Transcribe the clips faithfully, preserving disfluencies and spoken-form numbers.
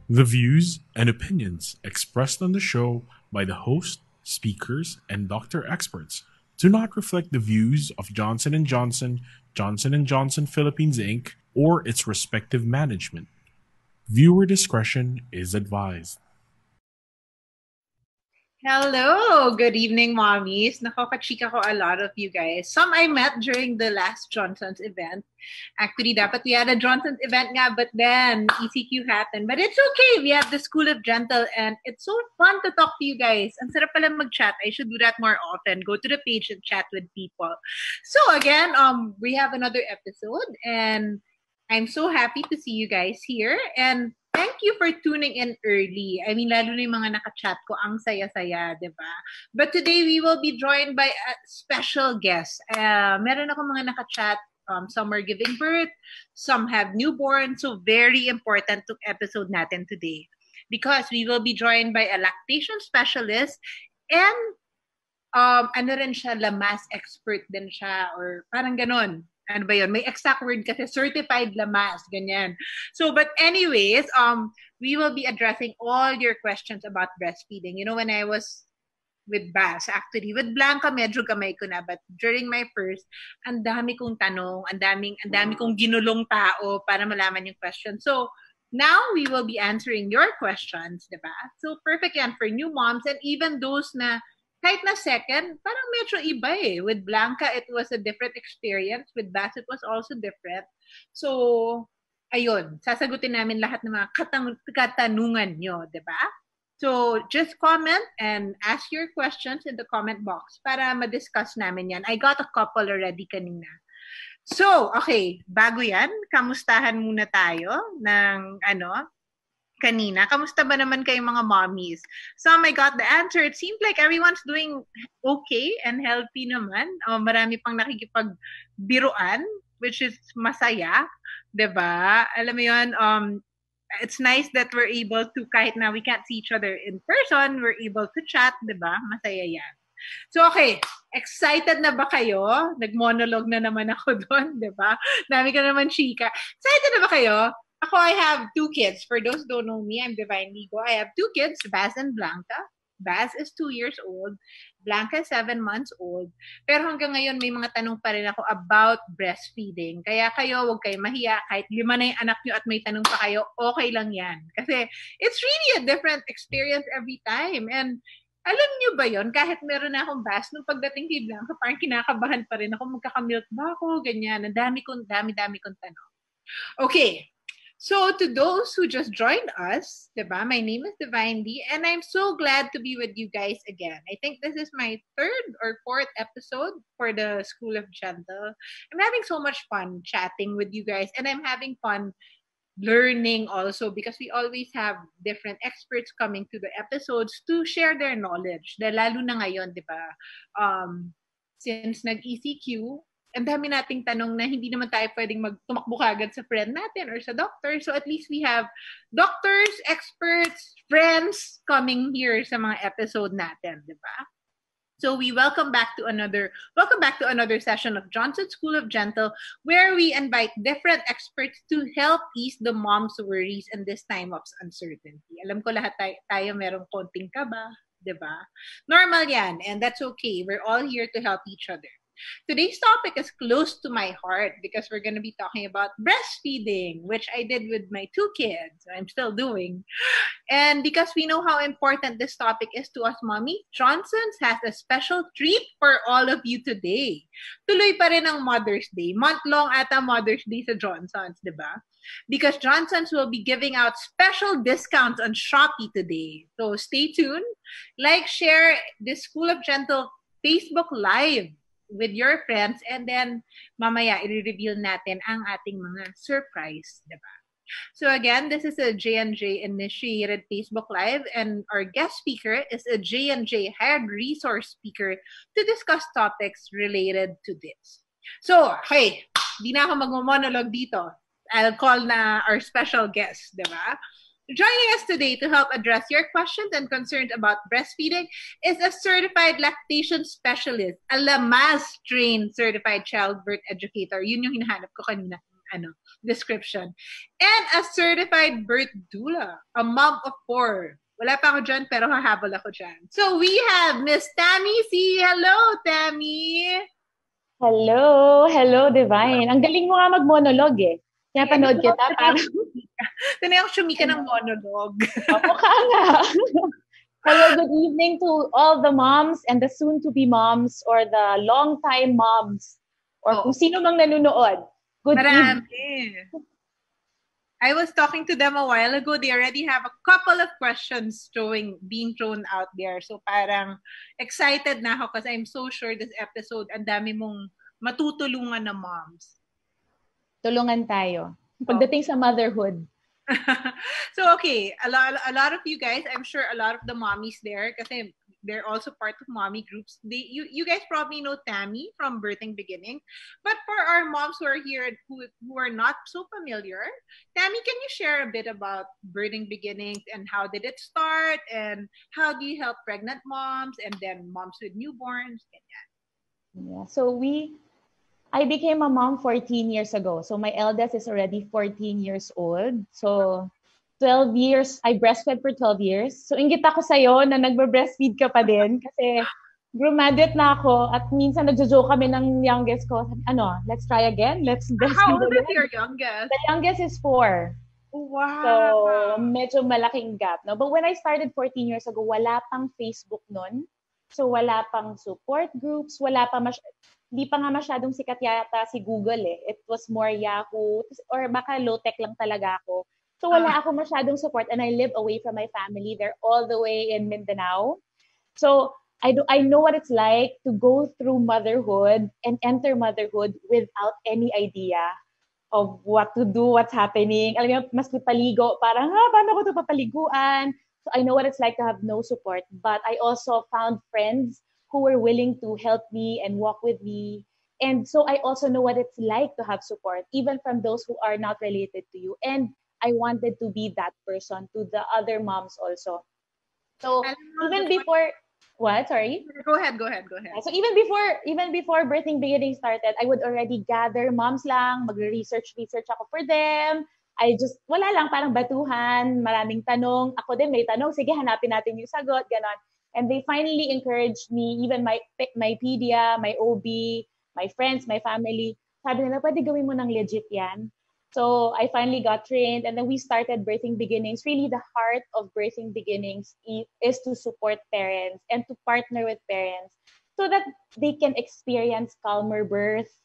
The views and opinions expressed on the show by the host, speakers, and doctor experts do not reflect the views of Johnson and Johnson, Johnson and Johnson Philippines Incorporated, or its respective management. Viewer discretion is advised. Hello, good evening, mommies. Nakakachika ko a lot of you guys. Some I met during the last Johnson's event. Actually, dapat we had a Johnson's event nga, but then E C Q happened. But it's okay. We have the School of Gentle, and it's so fun to talk to you guys. Ang sarap pala mag-chat. I should do that more often. Go to the page and chat with people. So again, um, we have another episode, and I'm so happy to see you guys here. And thank you for tuning in early. I mean, lalo na yung mga nakachat ko, ang saya-saya, di ba? But today, we will be joined by a special guest. Uh, meron ako mga nakachat. Um, some are giving birth. Some have newborn. So, very important to episode natin today. Because we will be joined by a lactation specialist and um, ano rin siya, lamas expert din siya or parang ganon. Ano ba yun? May exact word kasi, certified lamas, ganyan. So, but anyways, um, we will be addressing all your questions about breastfeeding. You know, when I was with Bas, actually, with Blanca, medyo gamay ko na, but during my first, ang dami kong tanong, ang daming, ang dami kong ginulong tao para malaman yung question. So, now we will be answering your questions, diba? So, perfect yan for new moms and even those na kahit na second, parang medyo iba eh. With Blanca, it was a different experience. With Bass, it was also different. So, ayun, sasagutin namin lahat ng mga katang- katanungan nyo, di ba? So, just comment and ask your questions in the comment box para ma-discuss namin yan. I got a couple already kanina. So, okay, bago yan, kamustahan muna tayo ng ano, kanina. Kamusta ba naman kayong mga mommies? Some I got the answer. It seems like everyone's doing okay and healthy naman. Oh, marami pang nakikipagbiruan, which is masaya. Diba? Alam mo yun, um, it's nice that we're able to, kahit na we can't see each other in person, we're able to chat. Diba? Masaya yan. So, okay. Excited na ba kayo? Nag-monologue na naman ako doon, diba? Dami ka naman chika. Excited na ba kayo? Ako, I have two kids. For those who don't know me, I'm Divine Ligo. I have two kids, Baz and Blanca. Baz is two years old. Blanca is seven months old. Pero hanggang ngayon, may mga tanong pa rin ako about breastfeeding. Kaya kayo, huwag kayo mahiya. Kahit lima na yung anak nyo at may tanong pa kayo, okay lang yan. Kasi it's really a different experience every time. And alam nyo ba yon? Kahit meron na akong Baz, nung pagdating kay Blanca, parang kinakabahan pa rin ako. Magkakamilk ba ako? Ganyan. Ang dami kong, dami-dami kong tanong. Okay. So, to those who just joined us, diba, my name is Divine D, and I'm so glad to be with you guys again. I think this is my third or fourth episode for the School of Gentle. I'm having so much fun chatting with you guys, and I'm having fun learning also because we always have different experts coming to the episodes to share their knowledge. Dahil lalo na ngayon, diba, um, since nag-E C Q, ang dami nating tanong na hindi naman tayo pwedeng magtumakbo kagad sa friend natin or sa doctor. So at least we have doctors, experts, friends coming here sa mga episode natin, di ba? So we welcome back to another welcome back to another session of Johnson School of Gentle, where we invite different experts to help ease the mom's worries in this time of uncertainty. Alam ko lahat tayo, tayo merong konting kaba, di ba? Normal yan, and that's okay. We're all here to help each other. Today's topic is close to my heart because we're going to be talking about breastfeeding, which I did with my two kids. I'm still doing. And because we know how important this topic is to us, Mommy, Johnson's has a special treat for all of you today. Tuloy pa rin ang Mother's Day. Month-long ata Mother's Day sa Johnson's, di ba? Because Johnson's will be giving out special discounts on Shopee today. So stay tuned. Like, share this School of Gentle Facebook Live with your friends, and then mamaya i-reveal natin ang ating mga surprise, diba? So again, this is a J and J initiated Facebook Live, and our guest speaker is a J and J hired resource speaker to discuss topics related to this. So, hey, di na ako mag-monologue dito. I'll call na our special guest, diba? Joining us today to help address your questions and concerns about breastfeeding is a certified lactation specialist, a Lamas-trained certified childbirth educator. Yun yung hinahanap ko kanina. ano, description. And a certified birth doula, a mom of four. Wala pa ako dyan, pero hahabol ako dyan. So we have Miss Thammie Sy. Hello, Thammie! Hello! Hello, Divine. Ang galing mo nga mag-monologue eh. Kaya panood kita. Parang... Tanay ako sumika ng monologue. Oo ka nga. Hello, good evening to all the moms and the soon-to-be moms or the long-time moms or oh. kung sino mang nanonood. Good Marami. evening. I was talking to them a while ago. They already have a couple of questions throwing, being thrown out there. So parang excited na ako because I'm so sure this episode, ang dami mong matutulungan na moms. Tulungan tayo. Pagdating oh. sa motherhood. So okay, a lot, a lot of you guys, I'm sure a lot of the mommies there, kasi they're also part of mommy groups. They, you, you guys probably know Thammie from Birthing Beginning, but for our moms who are here who, who are not so familiar, Thammie, can you share a bit about Birthing Beginnings and how did it start and how do you help pregnant moms and then moms with newborns? Yeah, so we, I became a mom fourteen years ago. So my eldest is already fourteen years old. So twelve years, I breastfed for twelve years. So inggit ako sa'yo na nagbe-breastfeed ka pa din kasi graduate na ako at minsan nagjo-joke kami ng youngest ko, ano, let's try again, let's breastfeed How old again. is your youngest? The youngest is four. Wow. So medyo malaking gap. No? But when I started fourteen years ago, wala pang Facebook nun. So wala pang support groups, wala pa mas hindi pa nga masyadong sikat yata si Google eh. It was more Yahoo or baka low-tech lang talaga ako. So wala ako masyadong support and I live away from my family. They're all the way in Mindanao. So I do I know what it's like to go through motherhood and enter motherhood without any idea of what to do, what's happening. Alam mo, mas paligo, parang, ha, paano ko ito papaliguan? So I know what it's like to have no support. But I also found friends who were willing to help me and walk with me. And so I also know what it's like to have support, even from those who are not related to you. And I wanted to be that person to the other moms also. So even before, what? Sorry? Go ahead, go ahead, go ahead. So even before, even before Birthing Beginning started, I would already gather moms lang, mag-research, research ako for them. I just, wala lang, parang batuhan, maraming tanong. Ako din may tanong, sige, hanapin natin yung sagot, ganon. And they finally encouraged me, even my my pedia, my O B, my friends, my family. Sabi nila, pwede gawin mo ng legit yan. So I finally got trained and then we started Birthing Beginnings. Really the heart of Birthing Beginnings is to support parents and to partner with parents so that they can experience calmer birth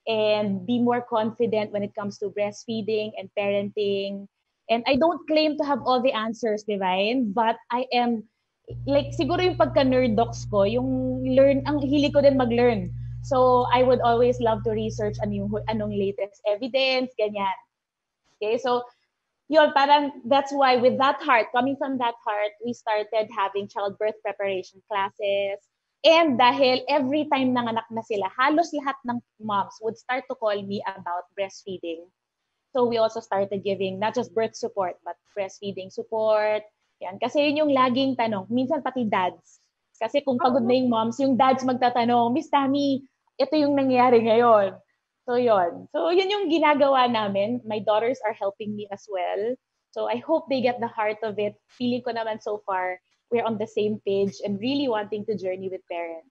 and be more confident when it comes to breastfeeding and parenting. And I don't claim to have all the answers, Divine, but I am like siguro yung pagka-nerd docs ko, yung learn, ang hilig ko din mag-learn. So I would always love to research ano yung, anong latest evidence, ganyan. Okay, so yun, parang that's why with that heart, coming from that heart, we started having childbirth preparation classes. And dahil every time nanganak na sila, halos lahat ng moms would start to call me about breastfeeding. So we also started giving not just birth support, but breastfeeding support. Yan. Kasi yun yung laging tanong. Minsan pati dads. Kasi kung pagod na yung moms, yung dads magtatanong, Miss Thammie, ito yung nangyayari ngayon. So yun. So yun yung ginagawa namin. My daughters are helping me as well. So I hope they get the heart of it. Feeling ko naman so far, we're on the same page and really wanting to journey with parents.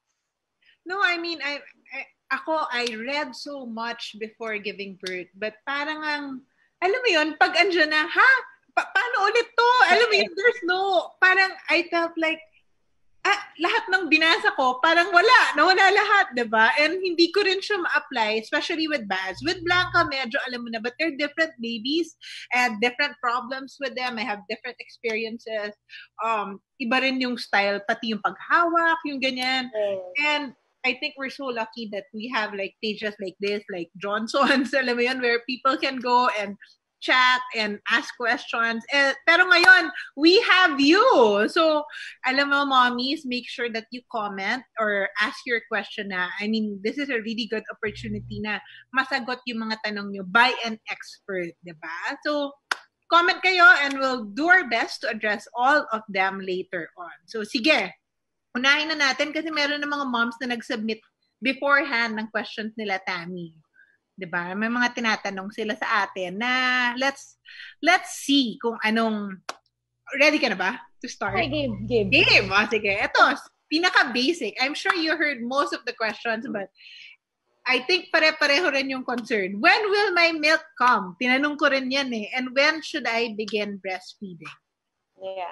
No, I mean, I, I ako, I read so much before giving birth. But parang ang, alam mo yun, pag andyan na, ha? Pa- paano ulit to? Alam mo yun, there's no, parang I felt like, ah, lahat ng binasa ko, parang wala, nawala lahat, diba? And hindi ko rin siya ma-apply, especially with Baz. With Blanca, medyo alam mo na, but they're different babies and different problems with them. I have different experiences. Um, iba rin yung style, pati yung paghawak, yung ganyan. And I think we're so lucky that we have like pages like this, like Johnson's, alam mo yun, where people can go and chat and ask questions. Eh, pero ngayon, we have you. So, alam mo, mommies, make sure that you comment or ask your question na. I mean, this is a really good opportunity na masagot yung mga tanong nyo by an expert, diba? So, comment kayo and we'll do our best to address all of them later on. So, sige, unahin na natin kasi meron na mga moms na nag-submit beforehand ng questions nila, Thammie. 'Diba? May mga tinatanong sila sa atin na let's let's see kung anong ready ka na ba to start? Okay, game, game. Game. Oh, sige. Ito, pinaka-basic. I'm sure you heard most of the questions, but I think pare-pareho rin yung concern. When will my milk come? Tinanong ko rin yan eh. And when should I begin breastfeeding? Yeah.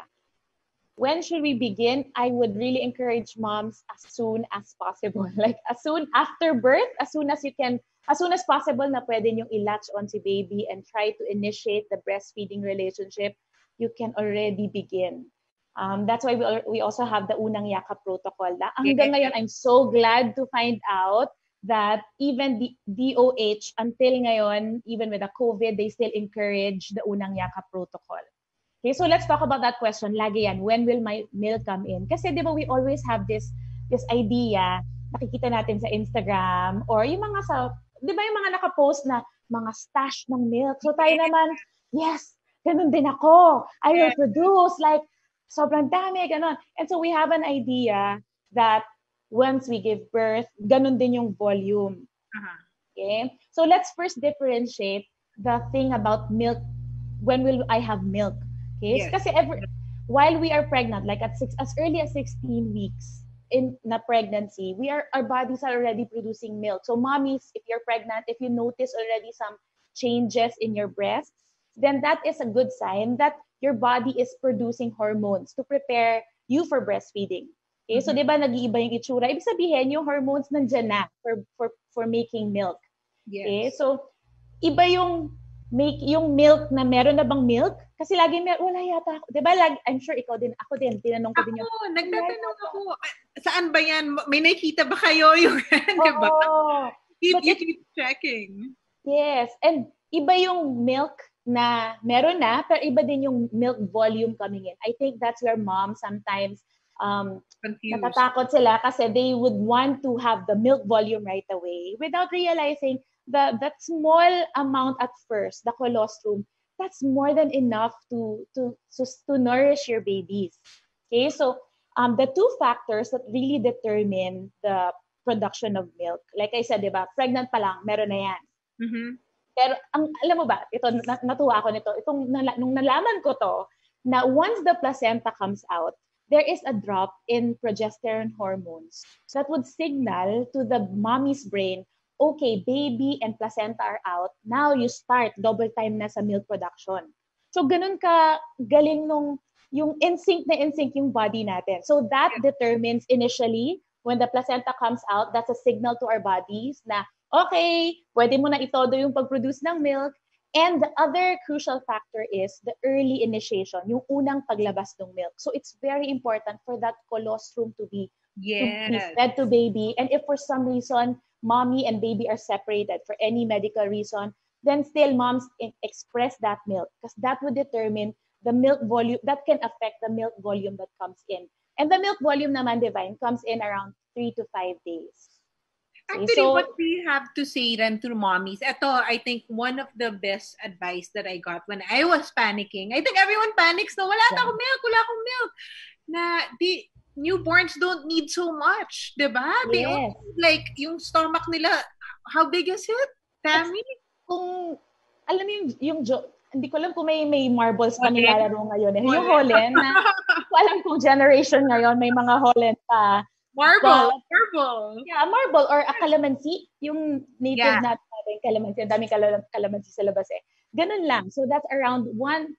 When should we begin? I would really encourage moms as soon as possible. Like as soon after birth, as soon as you can, as soon as possible na pwede niyong i-latch on si baby and try to initiate the breastfeeding relationship, you can already begin. Um, that's why we, we also have the unang yakap protocol. Na hanggang ngayon, I'm so glad to find out that even the D O H, until ngayon, even with the COVID, they still encourage the unang yakap protocol. Okay, so let's talk about that question. Lagi yan, when will my milk come in? Kasi di ba we always have this this idea, nakikita natin sa Instagram, or yung mga sa, di ba yung mga nakapost na mga stash ng milk. So tayo naman, yes, ganun din ako. I will produce, like, sobrang dami, ganun. And so we have an idea that once we give birth, ganun din yung volume. Uh-huh. Okay? So let's first differentiate the thing about milk. When will I have milk? Okay? Yes. Kasi every, while we are pregnant, like at six, as early as sixteen weeks in na pregnancy, we are our bodies are already producing milk. So mommies, if you're pregnant, if you notice already some changes in your breasts, then that is a good sign that your body is producing hormones to prepare you for breastfeeding. Okay? Mm-hmm. So, di ba, nag-iiba yung itsura? Ibig sabihin, yung hormones nandyan na for, for, for making milk. Yes. Okay? So, iba yung make yung milk na meron na bang milk? Kasi lagi may, wala yata ako. Di ba, lagi, I'm sure ikaw din, ako din, tinanong ko din yung, ako, nagtatanong ako, saan ba yan? May nakita ba kayo yung, di ba? Oh, you, you keep checking. Yes. And iba yung milk na meron na, pero iba din yung milk volume coming in. I think that's where moms sometimes um, natatakot sila kasi they would want to have the milk volume right away without realizing the that small amount at first, the colostrum, that's more than enough to to to, to nourish your babies. Okay, so um, the two factors that really determine the production of milk, like I said, diba, pregnant pa lang, meron na yan. Mm-hmm. Pero ang alam mo ba, ito natuwa ako nito. Itong nung nalaman ko to na once the placenta comes out, there is a drop in progesterone hormones that would signal to the mommy's brain, okay, baby and placenta are out. Now you start double time na sa milk production. So ganun ka galing nung yung in-sync na in-sync yung body natin. So that determines initially when the placenta comes out, that's a signal to our bodies na okay, pwede mo na itodo yung pag-produce ng milk. And the other crucial factor is the early initiation, yung unang paglabas ng milk. So it's very important for that colostrum to be, yes. to be fed to baby. And if for some reason, mommy and baby are separated for any medical reason, then still moms express that milk because that would determine the milk volume, that can affect the milk volume that comes in. And the milk volume naman, Divine, comes in around three to five days. Actually, so, what we have to say then to mommies, ito, I think one of the best advice that I got when I was panicking, I think everyone panics na wala yeah. akong milk, wala akong milk, na the newborns don't need so much, diba? Yes. They only, like, yung stomach nila, how big is it, Thammie? Kung, alam mo yung, yung jo- hindi ko alam kung may may marbles pa nilalaro ngayon. Eh. Yung Holland, na, ko alam kung generation ngayon, may mga Holland pa. Marble, so, marble. Yeah, marble or a calamansi, yung native yeah. natin calamansi, ang daming kal- calamansi sa labas eh. Ganun lang. So that's around one,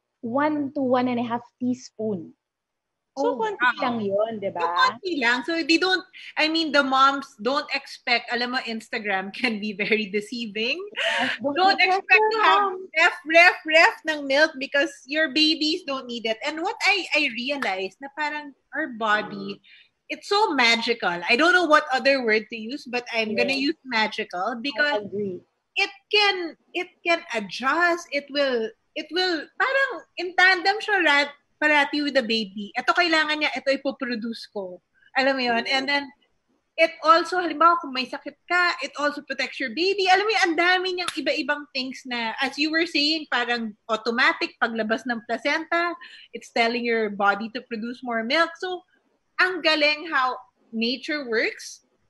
one to one and a half teaspoon. So, oh, konti wow. lang yun, di ba? So, konti lang. So, they don't, I mean, the moms don't expect, alam mo, Instagram can be very deceiving. Yes, don't don't expect to have ref, ref, ref ng milk because your babies don't need it. And what I, I realized na parang our body, it's so magical. I don't know what other word to use, but I'm yeah. gonna use magical because it can it can adjust. It will it will parang in tandem siya rat, parati with the baby. Ito kailangan niya, ito ipoproduce ko. Alam mo yun? And then it also, halimbawa kung may sakit ka, it also protects your baby. Alam mo yun, ang dami niyang iba-ibang things na, as you were saying, parang automatic paglabas ng placenta, it's telling your body to produce more milk. So ang galing how nature works.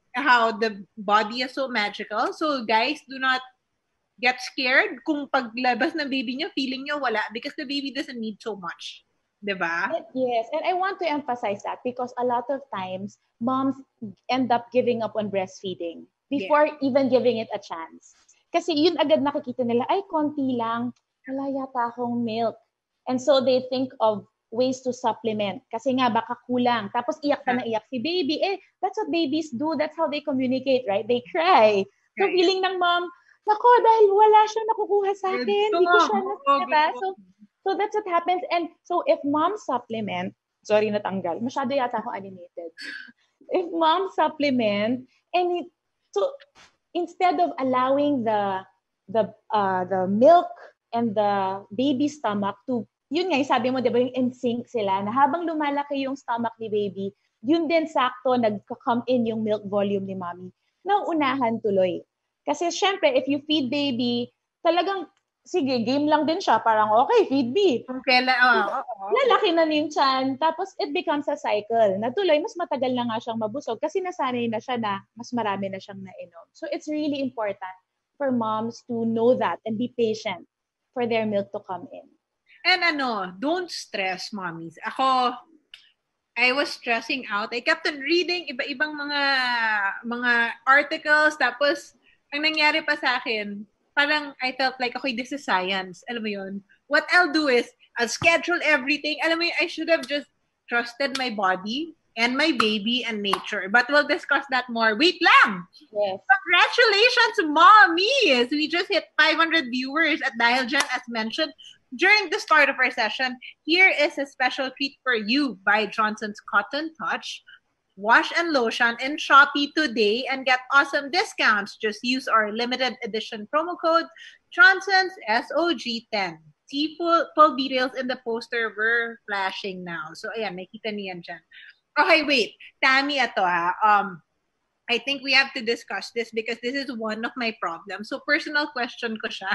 how the body is so magical. So guys, do not get scared kung paglabas ng baby nyo, feeling nyo wala because the baby doesn't need so much. Diba? Yes, and I want to emphasize that because a lot of times moms end up giving up on breastfeeding before yeah. even giving it a chance. Kasi yun agad nakikita nila, ay konti lang, wala yata akong milk. And so they think of ways to supplement. Kasi nga baka kulang. Tapos iyak pa na iyak si baby. Eh, that's what babies do. That's how they communicate, right? They cry. So right. feeling ng mom, nako, dahil wala siya nakukuha sa akin. Hindi ko siya nakita. So, So that's what happens. And so if mom supplement, sorry natanggal, masyado yata ako animated. If mom supplement, and it, so instead of allowing the the uh, the milk and the baby stomach to, yun nga, sabi mo, di ba, yung in sync sila, na habang lumalaki yung stomach ni baby, yun din sakto, nagka-come in yung milk volume ni mommy. Nauunahan tuloy. Kasi syempre, if you feed baby, talagang sige, game lang din siya. Parang, okay, feed me. Okay, oh, oh, oh. Lalaki na yung tiyan. Tapos, it becomes a cycle. Natuloy, mas matagal na nga siyang mabusog kasi nasanay na siya na mas marami na siyang nainom. So, it's really important for moms to know that and be patient for their milk to come in. And ano, don't stress, mommies. Ako, I was stressing out. I kept on reading iba-ibang mga mga articles. Tapos, ang nangyari pa sa akin, parang I felt like, okay, this is science. Alam mo yun? What I'll do is, I'll schedule everything. Alam mo yun, I should have just trusted my body and my baby and nature. But we'll discuss that more. Wait lang! Yes. Congratulations, mommies! We just hit five hundred viewers at Dial Gen, as mentioned during the start of our session. Here is a special treat for you by Johnson's Cotton Touch. Wash and lotion in Shopee today and get awesome discounts. Just use our limited edition promo code Johnson's S O G ten. See full, full details in the poster we're flashing now. So ayan, makita niyan dyan. Okay, wait. Thammie, ato ha. Um, I think we have to discuss this because this is one of my problems. So personal question ko siya.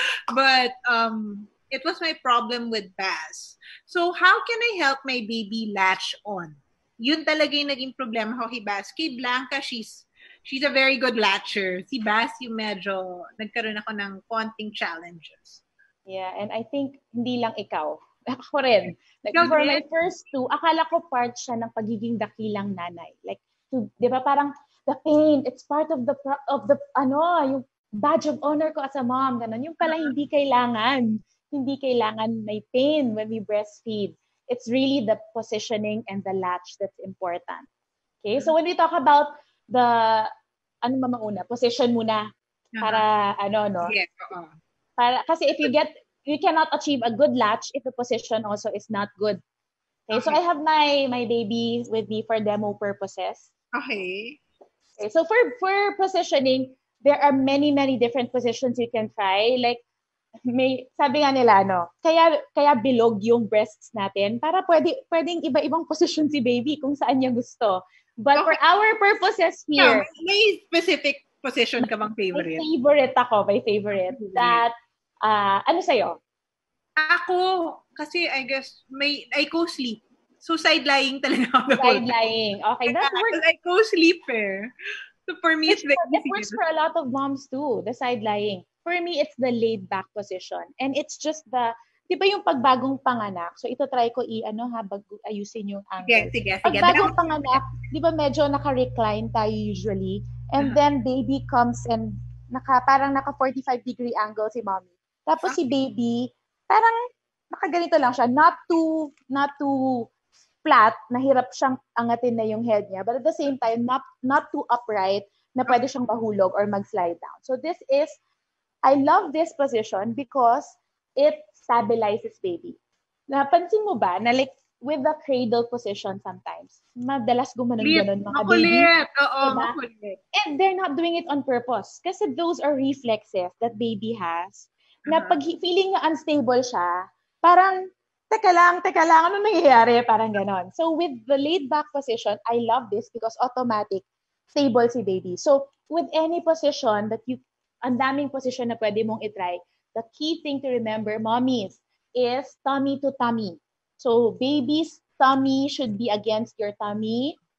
But um, it was my problem with Baz. So how can I help my baby latch on? Yun talaga yung naging problema ko kay Baz. Kay Blanca, she's she's a very good latcher. Si Baz, yung medyo nagkaroon ako ng konting challenges. Yeah, and I think hindi lang ikaw. Ako rin. Like, for my first two, akala ko part siya ng pagiging dakilang nanay. Like, to, di ba parang the pain, it's part of the, of the, ano, yung badge of honor ko as a mom. Ganun. Yung pala hindi kailangan. Hindi kailangan may pain when we breastfeed. It's really the positioning and the latch that's important. Okay? So when we talk about the, ano ba mauna? Position muna. Para, uh-huh. ano, no? Yes, uh-huh. Para, kasi if you get, you cannot achieve a good latch if the position also is not good. Okay? Okay. So I have my, my baby with me for demo purposes. Okay. Okay. So for, for positioning, there are many, many different positions you can try. Like, may sabi nga nila no kaya kaya bilog yung breasts natin para pwede pwedeng iba-ibang position si baby kung saan niya gusto, but okay. for our purposes here, no, may specific position ka bang favorite? May favorite ako, my favorite that uh, ano sa'yo? Ako kasi I guess may I go sleep, so side lying talaga ako. Side lying, okay, that works. I go sleep eh. So for me, it's, it's it works for a lot of moms too, the side lying. For me, it's the laid back position. And it's just the, di ba yung pagbagong panganak? So ito try ko i-ano ha, bago ayusin yung angle. Sige, sige, sige. Pagbagong panganak, di ba medyo naka-recline tayo usually. And uh-huh. then baby comes and naka, parang naka forty-five degree angle si mommy. Tapos uh-huh. si baby, parang nakaganito lang siya. Not too, not too flat, nahirap siyang angatin na yung head niya. But at the same time, not, not too upright, na pwede siyang mahulog or mag-slide down. So this is, I love this position because it stabilizes baby. Napansin mo ba na like with the cradle position sometimes, madalas gumanon-ganon mga makulit. baby. Oo, diba? Makulit. And they're not doing it on purpose. Kasi those are reflexes that baby has. Uh-huh. Na pag feeling na unstable siya, parang, teka lang, teka lang, ano nangyayari? Parang ganon. So with the laid back position, I love this because automatic, stable si baby. So with any position that you ang daming position na pwede mong itry. The key thing to remember, mommies, is tummy to tummy. So, baby's tummy should be against your tummy.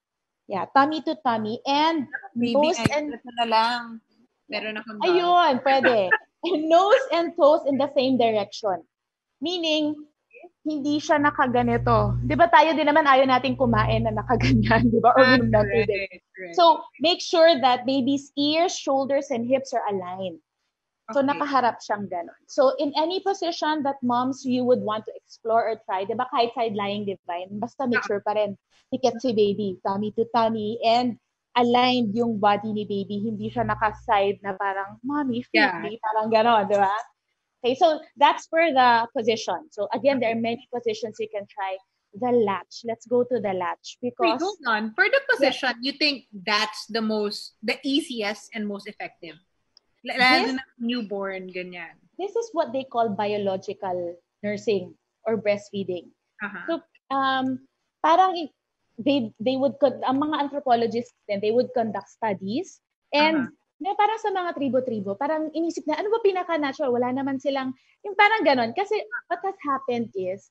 Yeah, tummy to tummy and Baby, nose ay, and ito na lang. Meron akong dog. ayun, pwede. And nose and toes in the same direction. Meaning, hindi siya nakaganito. Di ba tayo din naman ayaw natin kumain na nakaganyan, di ba? Or Ah, minum ng correct, tubig. correct. So, make sure that baby's ears, shoulders, and hips are aligned. So, Okay. nakaharap siyang ganon. So, in any position that moms you would want to explore or try, di ba kahit side lying divine, basta make sure pa rin, tiket si baby, tummy to tummy, and aligned yung body ni baby. Hindi siya nakaside na parang, mommy, feed Yeah. me, parang ganon, di ba? Okay, so that's for the position. So, again, there are many positions you can try. The latch. Let's go to the latch Wait, because hold on. For the position, you think that's the most, the easiest and most effective? L- Lalo This- na newborn, ganyan. this is what they call biological nursing or breastfeeding. Uh-huh. So, um, parang i- they they would con- ang mga anthropologists then they would conduct studies and na parang sa mga tribo-tribo, parang inisip na ano ba pinaka-natural? Wala naman silang yung parang ganon. Kasi what has happened is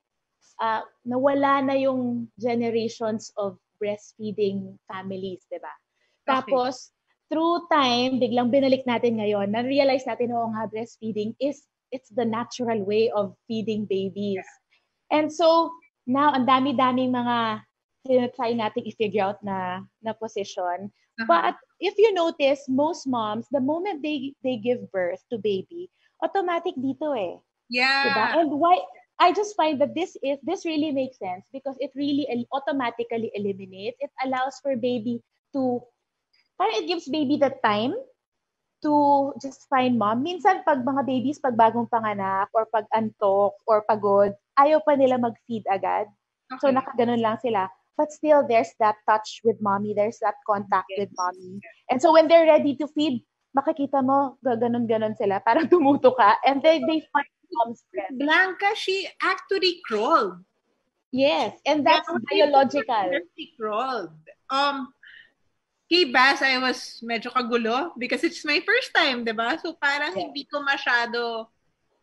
uh, nawala na yung generations of breastfeeding families, di ba? Okay. Tapos, through time, biglang binalik natin ngayon, na-realize natin, oo nga, breastfeeding is, it's the natural way of feeding babies. And so, now, ang dami-daming mga try natin i-figure out na, na position. Uh-huh. But if you notice, most moms, the moment they they give birth to baby, automatic dito eh. Yeah. Diba? And why, I just find that this is, this really makes sense because it really el- automatically eliminates, it allows for baby to, parang it gives baby the time to just find mom. Minsan pag mga babies, pag bagong panganak or pag antok or pagod, ayaw pa nila mag-feed agad. Okay. So nakaganon lang sila. But still, there's that touch with mommy. There's that contact Yes. with mommy. And so when they're ready to feed, makikita mo, gaganon-ganon sila. Parang tumuto ka. And they, they find mom's breath. Blanca, she actually crawled. Yes. And that's Yeah, biological. She crawled. Um, kay Bass, I was medyo kagulo because it's my first time, diba? So parang Yeah. hindi ko masyado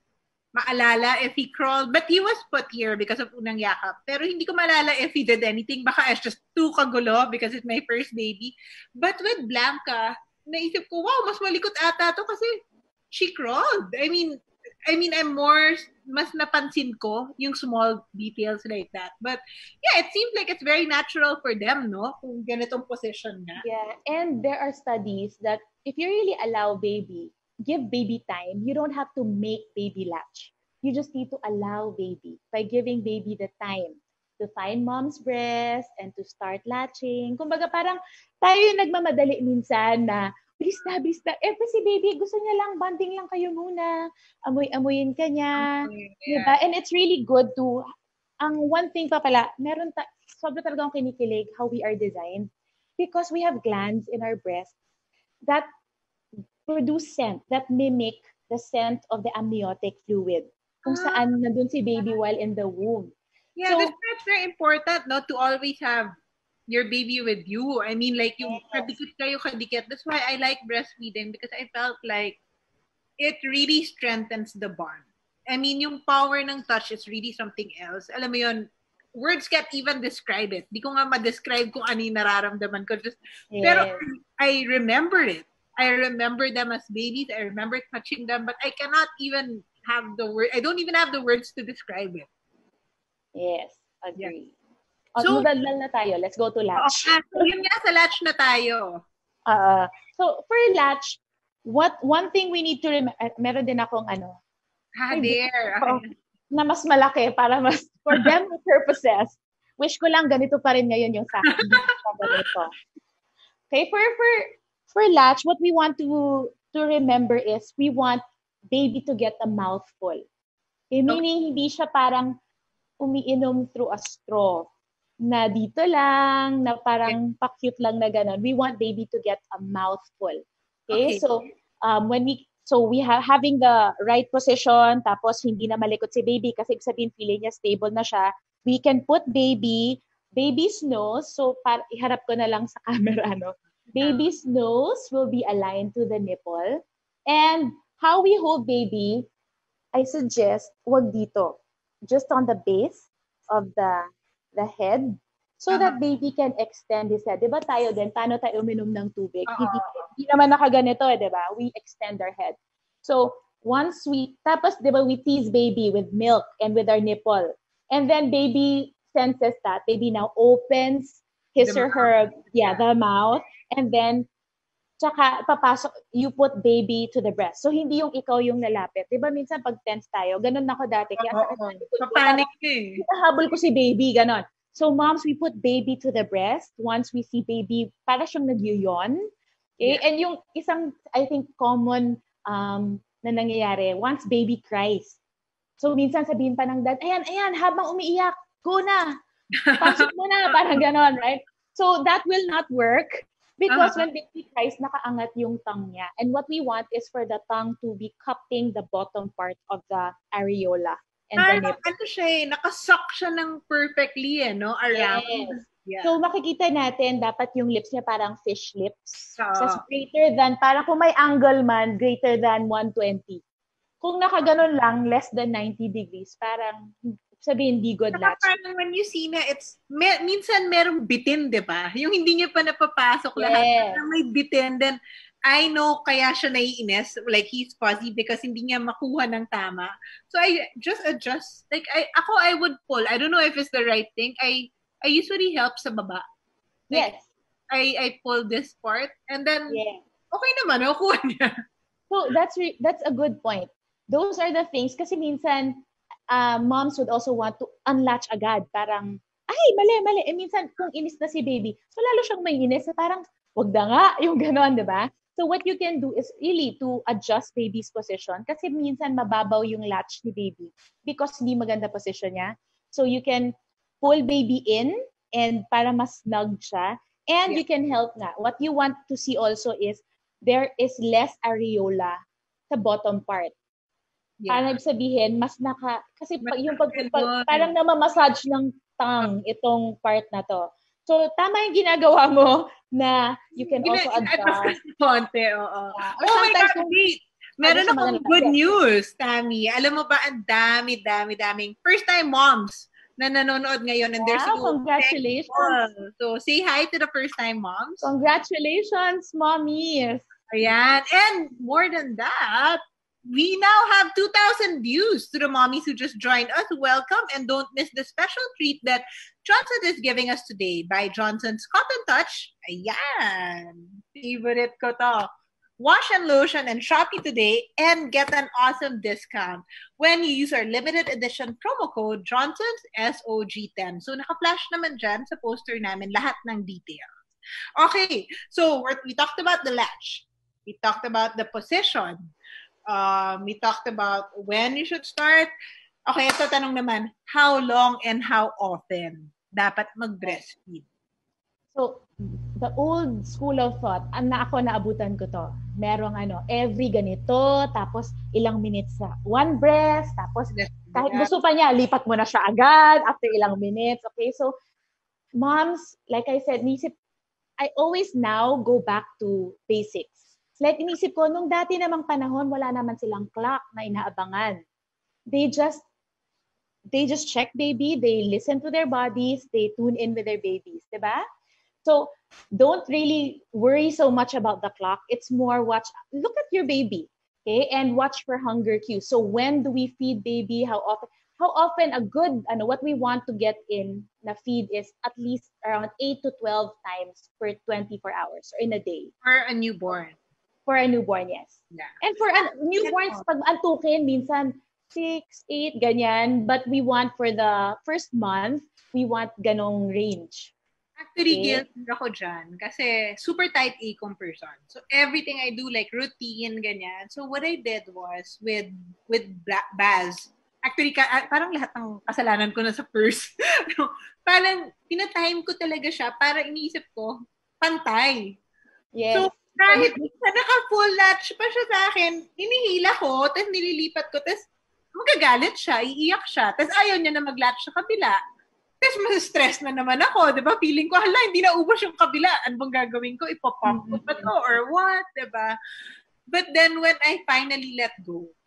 maalala if he crawled. But he was put here because of unang yakap. Pero hindi ko maalala if he did anything. Baka it's just too kagulo because it's my first baby. But with Blanca, naisip ko, wow, mas malikot ata to kasi she crawled. I mean, I mean, I'm more, mas napansin ko yung small details like that. But yeah, it seems like it's very natural for them, no? Kung ganitong position nga. Yeah. And there are studies that if you really allow baby, give baby time, you don't have to make baby latch. You just need to allow baby by giving baby the time to find mom's breast and to start latching. Kumbaga parang tayo yung nagmamadali minsan na bilis na, bilis na. Eh, si baby, gusto niya lang, banding lang kayo muna. Amoy-amoyin ka niya. Yeah. Diba? And it's really good to, ang one thing pa pala, meron ta, sobrang talaga akong kinikilig how we are designed because we have glands in our breast that produce scent, that mimic the scent of the amniotic fluid. Kung Ah. saan nandun si baby while in the womb. Yeah, So- that's, that's very important, no? To always have your baby with you. I mean, like, yung Yes. kadikit kayo kadikit. That's why I like breastfeeding because I felt like it really strengthens the bond. I mean, yung power ng touch is really something else. Alam mo yun, words can't even describe it. Di ko nga ma-describe kung ano yung nararamdaman ko. Just, Yes. Pero I remember it. I remember them as babies. I remember touching them, but I cannot even have the word. I don't even have the words to describe it. Yes, agree. Oh, So- madaldal na tayo. Let's go to Oh, latch. ah, so yun nga, sa latch na tayo. Uh, so, for latch, what one thing we need to remember, meron din akong ano, Ah, Ay, there. oh, na mas malaki para mas, for them purposes, wish ko lang ganito pa rin ngayon yung sa akin. Hindi pa ganito. Okay, for, for, for latch, what we want to, to remember is we want baby to get a mouthful. Okay, meaning hindi siya parang umiinom through a straw na dito lang, na parang pa-cute lang na gano'n. We want baby to get a mouthful. Okay, Okay. so um, when we so we have having the right position, tapos hindi na malikot si baby kasi ibig sabihin feeling niya stable na siya. We can put baby, baby's nose, so par iharap ko na lang sa camera, no? Baby's nose will be aligned to the nipple. And how we hold baby, I suggest wag dito. Just on the base of the the head. so Uh-huh. that baby can extend his head. Diba tayo din, paano tayo uminom ng tubig? Uh-huh. Hindi, hindi naman nakaganito, eh, diba? We extend our head. So, once we, tapos diba we tease baby with milk and with our nipple. And then baby senses that. Baby now opens his The or her, yeah, yeah. the mouth. And then, tsaka papasok, you put baby to the breast. So, hindi yung ikaw yung lalapit. Diba minsan pag tense tayo, ganun ako dati. Kaya Oo, oo. Papanik ka eh. Habol ko si baby, ganon. So, moms, we put baby to the breast once we see baby, para siyang nagyuyon. Okay? Yeah. And yung isang, I think, common um, na nangyayari, once baby cries. So, minsan sabihin pa ng dad, ayan, ayan, habang umiiyak, go na. Pasok mo na, parang ganon, right? So, that will not work because uh-huh. when baby cries, nakaangat yung tongue niya. And what we want is for the tongue to be cupping the bottom part of the areola. And Parang ano siya eh, nakasuck siya ng perfectly eh, no? Around. Yes. Yeah. So makikita natin, dapat yung lips niya parang fish lips. Uh, so greater than, parang kung may angle man, greater than one twenty. Kung nakaganon lang, less than ninety degrees, parang sabihin, hindi good latch. Parang when you see na, it's, me, minsan merong bitin, di ba? Yung hindi niya pa napapasok yes. lahat. May bitin, then I know kaya siya naiinis, like he's fuzzy because hindi niya makuha ng tama. So I just adjust. Like I ako I would pull. I don't know if it's the right thing. I I usually help sa baba. Like, yes. I I pull this part and then yes. okay naman, nakuha niya. So that's re- that's a good point. Those are the things kasi minsan uh, moms would also want to unlatch agad. Parang ay, mali, mali. Eh, minsan kung inis na si baby, so lalo siyang may inis. Parang wag na nga, yung gano'n, di ba? So what you can do is really to adjust baby's position kasi minsan mababaw yung latch ni baby because hindi maganda position niya. So you can pull baby in and para mas snug siya. And yeah. you can help nga. What you want to see also is there is less areola sa bottom part. Yeah. Parang sabihin, mas naka, kasi pag, yung pag, pag, parang namamassage ng tongue itong part na to. So, tama yung ginagawa mo na you can Gina, also adjust. Konti, oo. Yeah. Oh my God, wait. Meron akong good news, Thammie. Alam mo ba, ang dami, dami, daming first-time moms na nanonood ngayon. And there's wow, congratulations. So, say hi to the first-time moms. Congratulations, mommies. Ayan. And more than that, we now have two thousand views to the mommies who just joined us. Welcome and don't miss the special treat that Johnson is giving us today by Johnson's Cotton Touch. Ayan. Favorite ko to. Wash and lotion and Shopee today and get an awesome discount when you use our limited edition promo code Johnson's S O G ten. So naka-flash naman dyan sa poster namin lahat ng details. Okay, so we're, we talked about the latch. We talked about the position. Um, we talked about when you should start. Okay, ito tanong naman, how long and how often dapat mag-breastfeed? So, the old school of thought, ang na ako naabutan ko to, merong ano, every ganito, tapos ilang minutes sa one breast, tapos kahit gusto pa niya, lipat mo na siya agad after ilang minutes. Okay, so moms, like I said, nisip, I always now go back to basics. Like, inisip ko, nung dati namang panahon, wala naman silang clock na inaabangan. They just, they just check baby, they listen to their bodies, they tune in with their babies, diba? So, don't really worry so much about the clock. It's more watch, look at your baby, okay? And watch for hunger cues. So, when do we feed baby? How often? How often a good, ano, what we want to get in na feed is at least around eight to twelve times per twenty-four hours or in a day. For a newborn. For a newborn, yes. Yeah. And for a newborn, pag antukin, minsan six, eight, ganyan. But we want for the first month, we want ganong range. Actually, okay. Guilty ako dyan. Kasi super type A kong person. So, everything I do, like routine, ganyan. So, what I did was, with with Baz, actually, ka, parang lahat ng kasalanan ko na sa first. Parang, pinatime ko talaga siya para iniisip ko, pantay. Yes. So, kahit na naka-full latch pa siya sa akin, hinihila ko, tapos nililipat ko, tapos magagalit siya, iiyak siya, tapos ayaw niya na mag-latch sa kabila. Tapos mas-stress na naman ako, di ba? Feeling ko, hala, hindi na ubos yung kabila. Ano bang gagawin ko? Ipopop ko ba to or what? Di ba? But then when I finally let go,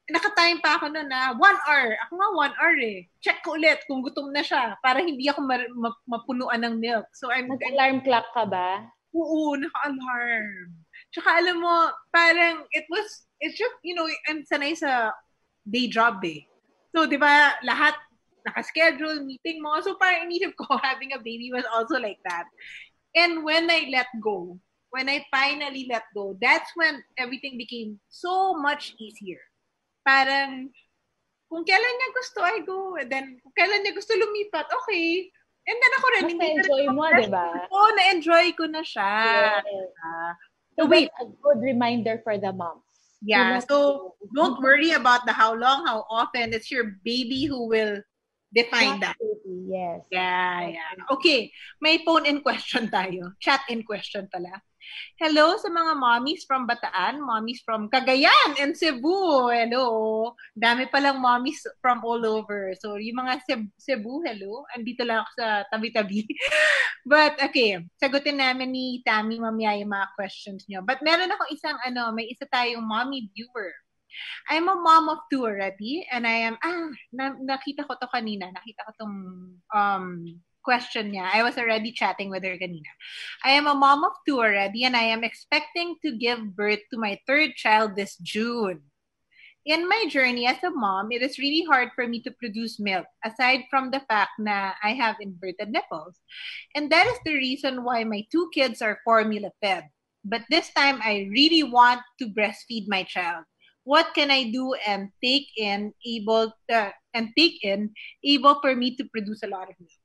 nakatime pa ako noon na one hour. Ako nga one hour eh. Check ko ulit kung gutom na siya para hindi ako ma- ma- mapunuan ng milk. So I'm... Nag-alarm clock ka ba? Oo, naka-alarm. Tsaka alam mo, parang it was, it's just, you know, I'm sanay sa day job eh. So, di ba, lahat naka-schedule, meeting mo. So, parang inisip ko, having a baby was also like that. And when I let go, when I finally let go, that's when everything became so much easier. Parang, kung kailan niya gusto, I go. And then, kung kailan niya gusto lumipat, okay. And then ako rin, mas hindi na-enjoy mo, di ba? Oo, oh, na-enjoy ko na siya. Yes. Uh, so, so wait. That's a good reminder for the moms. Yeah, so don't worry about the how long, how often. It's your baby who will define that. Baby, yes. Yeah, yeah. Okay, may phone in question tayo. Chat in question pala. Hello sa mga mommies from Bataan, mommies from Cagayan and Cebu. Hello. Dami palang mommies from all over. So, yung mga Cebu, hello. Andito lang ako sa tabi-tabi. But, okay. Sagutin namin ni Thammie mamaya yung mga questions nyo. But meron ako isang, ano, may isa tayong mommy viewer. I'm a mom of two already. And I am, ah, na, nakita ko to kanina. Nakita ko tong, um, question niya. I was already chatting with her kanina. I am a mom of two already and I am expecting to give birth to my third child this June. In my journey as a mom, it is really hard for me to produce milk, aside from the fact na I have inverted nipples. And that is the reason why my two kids are formula fed. But this time, I really want to breastfeed my child. What can I do and take in able to, and take in able for me to produce a lot of milk?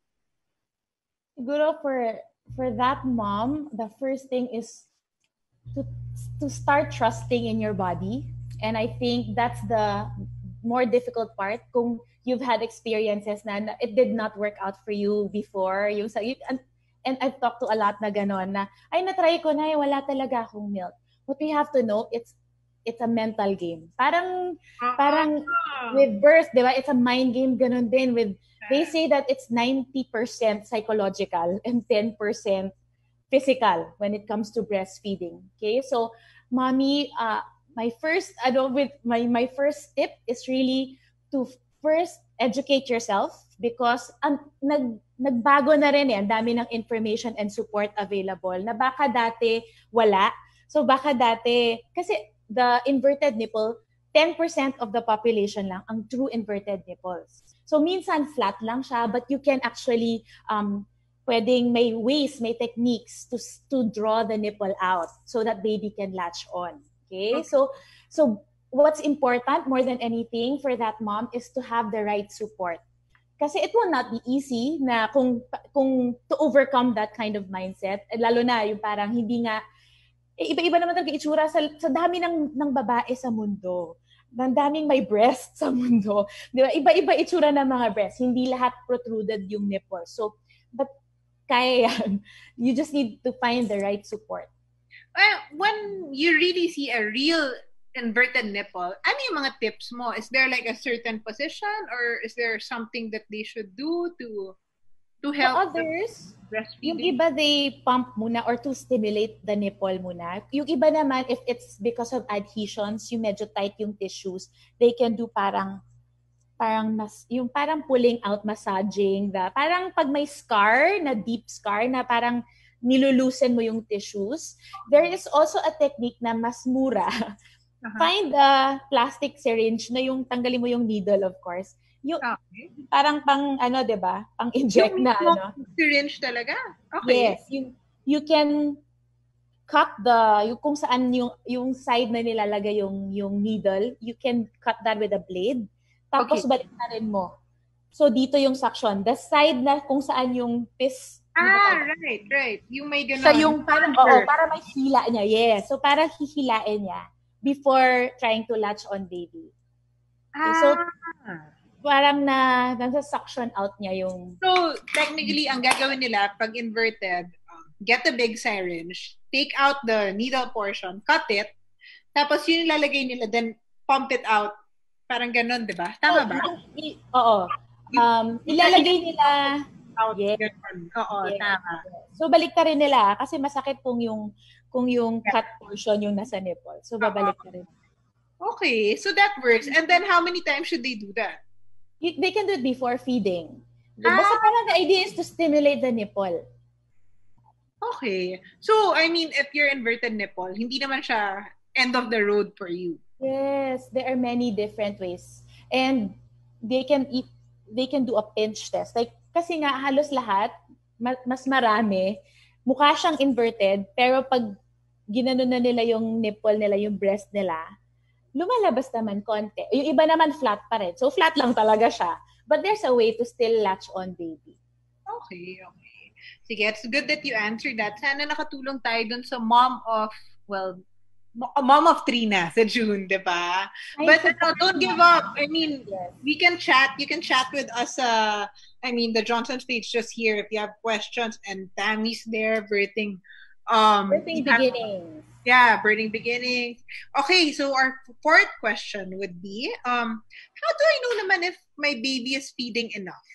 Siguro for for that mom, the first thing is to to start trusting in your body. And I think that's the more difficult part. Kung you've had experiences na, na it did not work out for you before, yung sa you, and, and I've talked to a lot na ganon na ay na-try ko na, wala talaga akong milk. What we have to know, it's it's a mental game. Parang uh-huh. parang with birth, 'di ba? It's a mind game ganon din with. They say that it's ninety percent psychological and ten percent physical when it comes to breastfeeding. Okay, so mommy, uh, my first, I don't with my my first tip is really to first educate yourself because um, nag nagbago na rin eh, ang dami ng information and support available na baka dati wala. So baka dati kasi the inverted nipple, ten percent of the population lang ang true inverted nipples. So, minsan flat lang siya, but you can actually, um, pwedeng may ways, may techniques to to draw the nipple out so that baby can latch on. Okay? okay? So, so what's important more than anything for that mom is to have the right support. Kasi it will not be easy na kung, kung to overcome that kind of mindset, lalo na yung parang hindi nga, eh, iba-iba naman talaga itsura sa, sa dami ng, ng babae sa mundo. Ang daming may breast sa mundo. Di ba? Iba-iba itsura ng mga breast. Hindi lahat protruded yung nipple. So, but kaya yan. You just need to find the right support. Well, when you really see a real inverted nipple, ano yung mga tips mo? Is there like a certain position or is there something that they should do to to help For others, breastfeeding? Yung iba, they pump muna or to stimulate the nipple muna. Yung iba naman, if it's because of adhesions, yung medyo tight yung tissues, they can do parang, parang mas, yung parang pulling out massaging. The, parang pag may scar, na deep scar, na parang nilulusen mo yung tissues. There is also a technique na mas mura. Uh-huh. Find a plastic syringe na yung tanggalin mo yung needle, of course. Yung, okay. Parang pang, ano, diba? Pang inject na, ano? Syringe talaga? Okay. Yes. You, you can cut the, yung kung saan yung, yung side na nilalagay yung, yung needle, you can cut that with a blade. Tapos, okay. Baliktarin mo. So, dito yung suction. The side na kung saan yung piss. Ah, right, right. Yung may gano'n. So, yung parang, oo, para may hila niya. Yes. So, parang hihilain niya before trying to latch on baby. Okay, ah. So, parang na, nasa suction out niya yung... So, technically, ang gagawin nila, pag inverted, um, get the big syringe, take out the needle portion, cut it, tapos yun ilalagay nila, then pump it out. Parang ganon, di ba? Tama oh, ba? I, oo. Um, ilalagay nila... Out, yes. Oo, yes. Tama. So, balik ka rin nila, kasi masakit kung yung, kung yung cut portion yung nasa nipple. So, babalik ka rin. Uh-huh. So, babalik ka rin. Okay, so that works. And then how many times should they do that? You, they can do it before feeding. Ah. Basta parang the idea is to stimulate the nipple. Okay. So, I mean, if you're inverted nipple, hindi naman siya end of the road for you. Yes, there are many different ways. And they can eat, they can do a pinch test. Like, kasi nga halos lahat, mas marami, mukha siyang inverted, pero pag ginano na nila yung nipple nila, yung breast nila, lumalabas naman konti. Yung iba naman flat pa rin. So, flat lang talaga siya. But there's a way to still latch on baby. Okay, okay. Sige, it's good that you answered that. Sana nakatulong tayo dun sa mom of, well, a mom of three na sa June, di ba? But ano, don't give up. I mean, yes. We can chat. You can chat with us. Uh, I mean, the Johnson's page just here if you have questions. And Thammie's there, birthing. Um, birthing beginnings. Yeah, birthing beginnings. Okay, so our fourth question would be, um, how do I know naman if my baby is feeding enough?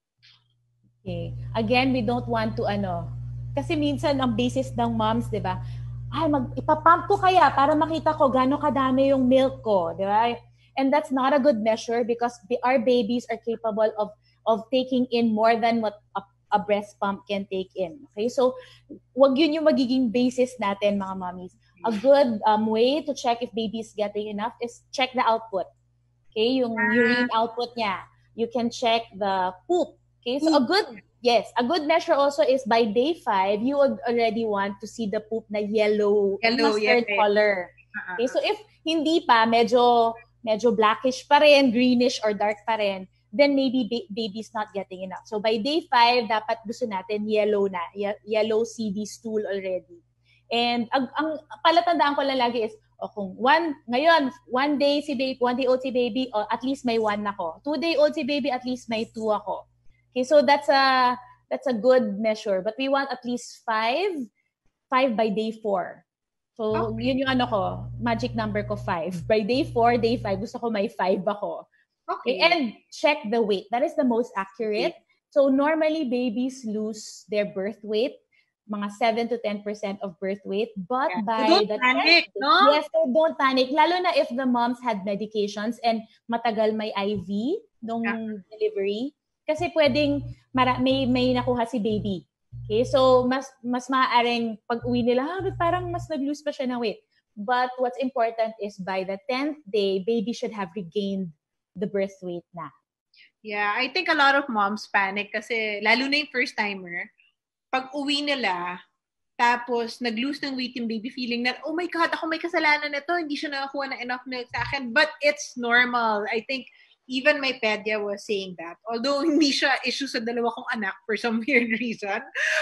Okay. Again, we don't want to ano, kasi minsan ang basis ng moms, di ba? Ay, mag, ipapump ko kaya para makita ko gano'ng kadami yung milk ko, di ba? And that's not a good measure because our babies are capable of of taking in more than what a, a breast pump can take in. Okay? So, wag yun yung magiging basis natin, mga mommies. A good um, way to check if baby is getting enough is check the output. Okay? Yung urine output niya. You can check the poop. Okay, so a good, yes, a good measure also is by day five, you would already want to see the poop na yellow, yellow mustard yes. color. Okay, so if hindi pa, medyo, medyo blackish pa rin, greenish or dark pa rin, then maybe ba- baby's not getting enough. So by day five, dapat gusto natin yellow na, ye- yellow C D stool already. And ang, ang palatandaan ko lang lagi is, o kung one, ngayon, one day si baby, one day old si baby, o at least may one ako. Two day old si baby, at least may two ako. Okay, so that's a that's a good measure. But we want at least five, five by day four. So, okay. Yun yung ano ko, magic number ko five. By day four, day five, gusto ko may five ako. Okay. Okay, and check the weight. That is the most accurate. Okay. So, normally, babies lose their birth weight, mga seven to ten percent of birth weight. But yeah. by so don't the panic, tenth, no? Yes, so don't panic. Lalo na if the moms had medications and matagal may I V nung yeah. delivery. Kasi pwedeng mara- may may nakuha si baby. Okay? So mas mas maaaring pag-uwi nila, ah, parang mas nag-lose pa siya ng weight. But what's important is by the tenth day, baby should have regained the birth weight na. Yeah, I think a lot of moms panic kasi lalo na yung first timer, pag-uwi nila, tapos nag-lose ng weight yung baby, feeling na, oh my God, ako may kasalanan nito, hindi siya nakakuha ng enough milk sa akin. But it's normal. I think even my pedia was saying that. Although hindi siya issue sa dalawa kong anak for some weird reason.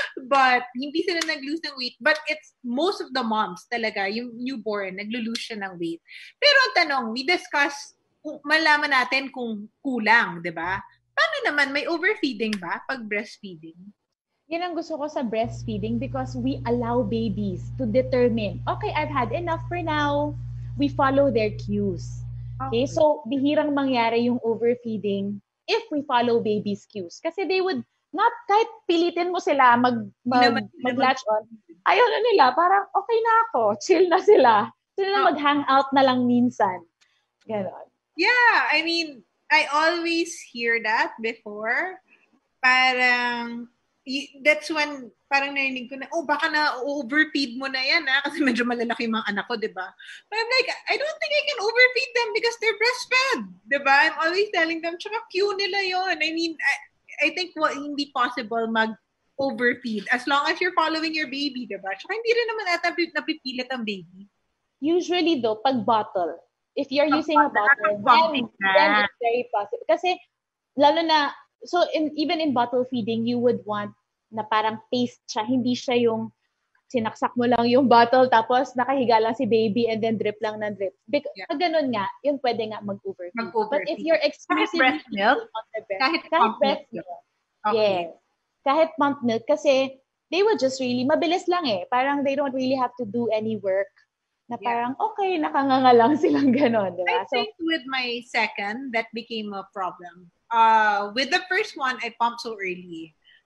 But hindi sila nag-lose ng weight. But it's most of the moms talaga, yung newborn, naglo-lose siya ng weight. Pero ang tanong, we discuss, malaman natin kung kulang, di ba? Paano naman, may overfeeding ba pag breastfeeding? Yan ang gusto ko sa breastfeeding because we allow babies to determine, okay, I've had enough for now. We follow their cues. Okay, so bihirang mangyari yung overfeeding if we follow baby's cues. Kasi they would not, kahit pilitin mo sila mag, mag, mag-latch on, ayaw na nila, parang okay na ako, chill na sila. Sila na mag-hang out na lang minsan. Ganon. Yeah, I mean, I always hear that before. Parang, that's when parang narinig ko na, oh, baka na-overfeed mo na yan, ha? Kasi medyo malalaki yung mga anak ko, di ba? But I'm like, I don't think I can overfeed them because they're breastfed, di ba? I'm always telling them, tsaka cue nila yon. I mean, I, I think what hindi possible mag-overfeed as long as you're following your baby, di ba? Tsaka hindi rin naman ata napipilit ang baby. Usually, though, pag bottle, if you're using a bottle, then, then it's very possible. Kasi, lalo na, so in, even in bottle feeding, you would want na parang paste siya. Hindi siya yung sinaksak mo lang yung bottle tapos nakahiga lang si baby and then drip lang ng drip. Because yeah. Pag ganun nga, yun pwede nga mag-overfeed. mag-overfeed. But if you're exclusively breast milk, on the breast, kahit, kahit breast milk, milk. Okay. yes. Kahit pump milk kasi they would just really, mabilis lang eh. Parang they don't really have to do any work. Na parang, yeah. okay, nakanganga lang silang ganon. Diba? I think so, with my second, that became a problem. Uh, with the first one, I pumped so early.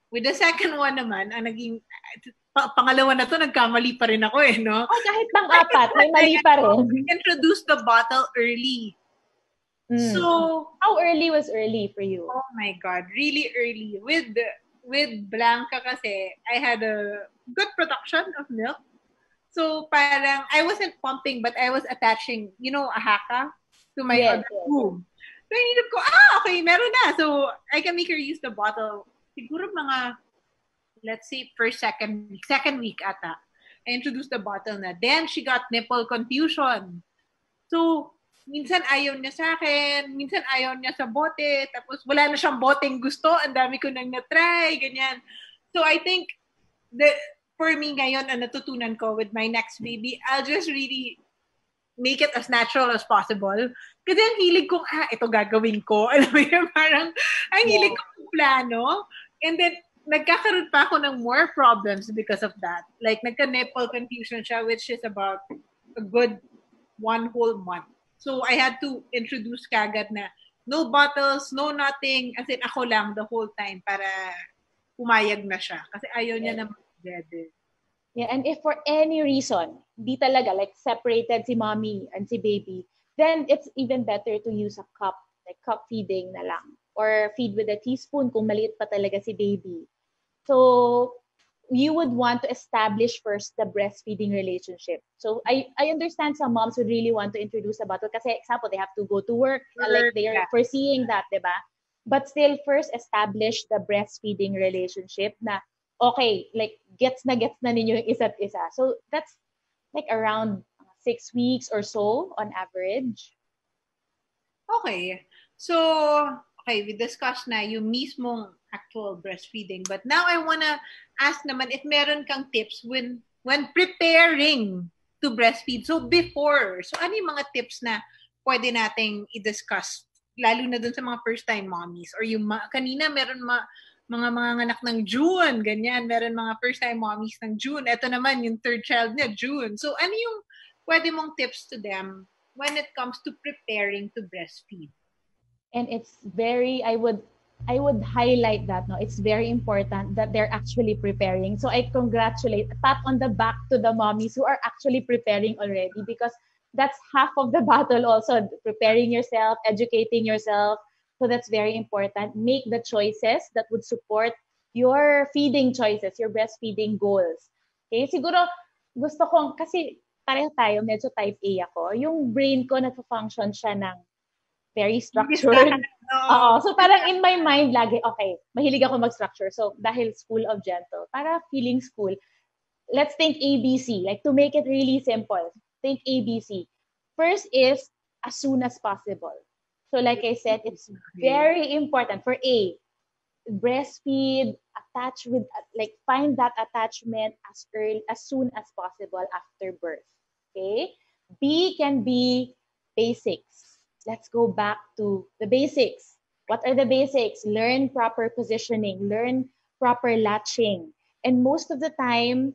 With the second one naman, ang naging, pa- pangalawa na to, nagkamali pa rin ako eh, no? Ay, kahit pang-apat, may mali pa rin. Introduce the bottle early. Mm. So, how early was early for you? Oh my God, really early. With with Blanca kasi, I had a good production of milk. So parang, I wasn't pumping, but I was attaching, you know, a haka to my Yes, other yes. womb. So inilip ko, ah, okay, meron na. So I can make her use the bottle. Siguro mga, let's say, first, second week. Second week ata. I introduced the bottle na. Then she got nipple confusion. So, minsan ayaw niya sa akin, minsan ayaw niya sa bote, tapos wala na siyang boteng gusto, ang dami ko nang na-try, ganyan. So I think, the, for me ngayon, ang natutunan ko with my next baby, I'll just really make it as natural as possible. Kasi ang hilig kong, ah, ito gagawin ko. Alam mo yun, parang, ang hilig Yeah. kong plano. And then, nagkakaroon pa ako ng more problems because of that. Like, nagka-nipple confusion siya, which is about a good one whole month. So, I had to introduce kagad na no bottles, no nothing. As in, ako lang the whole time para pumayag na siya. Kasi ayaw niya Yeah. na mag-dead. Yeah, and if for any reason, di talaga, like separated si mommy and si baby, then it's even better to use a cup, like cup feeding na lang. Or feed with a teaspoon kung maliit pa talaga si baby. So, you would want to establish first the breastfeeding relationship. So, I, I understand some moms would really want to introduce a bottle kasi, example, they have to go to work, like they are Yeah. foreseeing that, di ba? But still, first establish the breastfeeding relationship na, okay, like, gets na gets na ninyo yung isa't isa. So, that's like around six weeks or so on average. Okay. So, okay, we discussed na yung mismong actual breastfeeding. But now I wanna ask naman if meron kang tips when when preparing to breastfeed. So, before. So, ano yung mga tips na pwede nating i-discuss? Lalo na dun sa mga first-time mommies. Or yung ma- kanina meron ma- mga mga anak ng June, ganyan. Meron mga first-time mommies ng June. Ito naman, yung third child niya, June. So, ano yung pwede mong tips to them when it comes to preparing to breastfeed? And it's very, I would I would highlight that, no, it's very important that they're actually preparing. So I congratulate, pat on the back to the mommies who are actually preparing already, because that's half of the battle also, preparing yourself, educating yourself. So that's very important. Make the choices that would support your feeding choices, your breastfeeding goals. Okay, siguro gusto kong, kasi pareho tayo, medyo type A ako, yung brain ko nagpo-function siya ng very structured. Oo. So parang in my mind lagi, okay, mahilig ako mag-structure. So dahil School of Gentle, para feeling school, let's think A B C. Like to make it really simple, think A B C. First is as soon as possible. So like I said, it's very important for A, breastfeed, attach with, like find that attachment as early, as soon as possible after birth. Okay? B can be basics. Let's go back to the basics. What are the basics? Learn proper positioning, learn proper latching. And most of the time,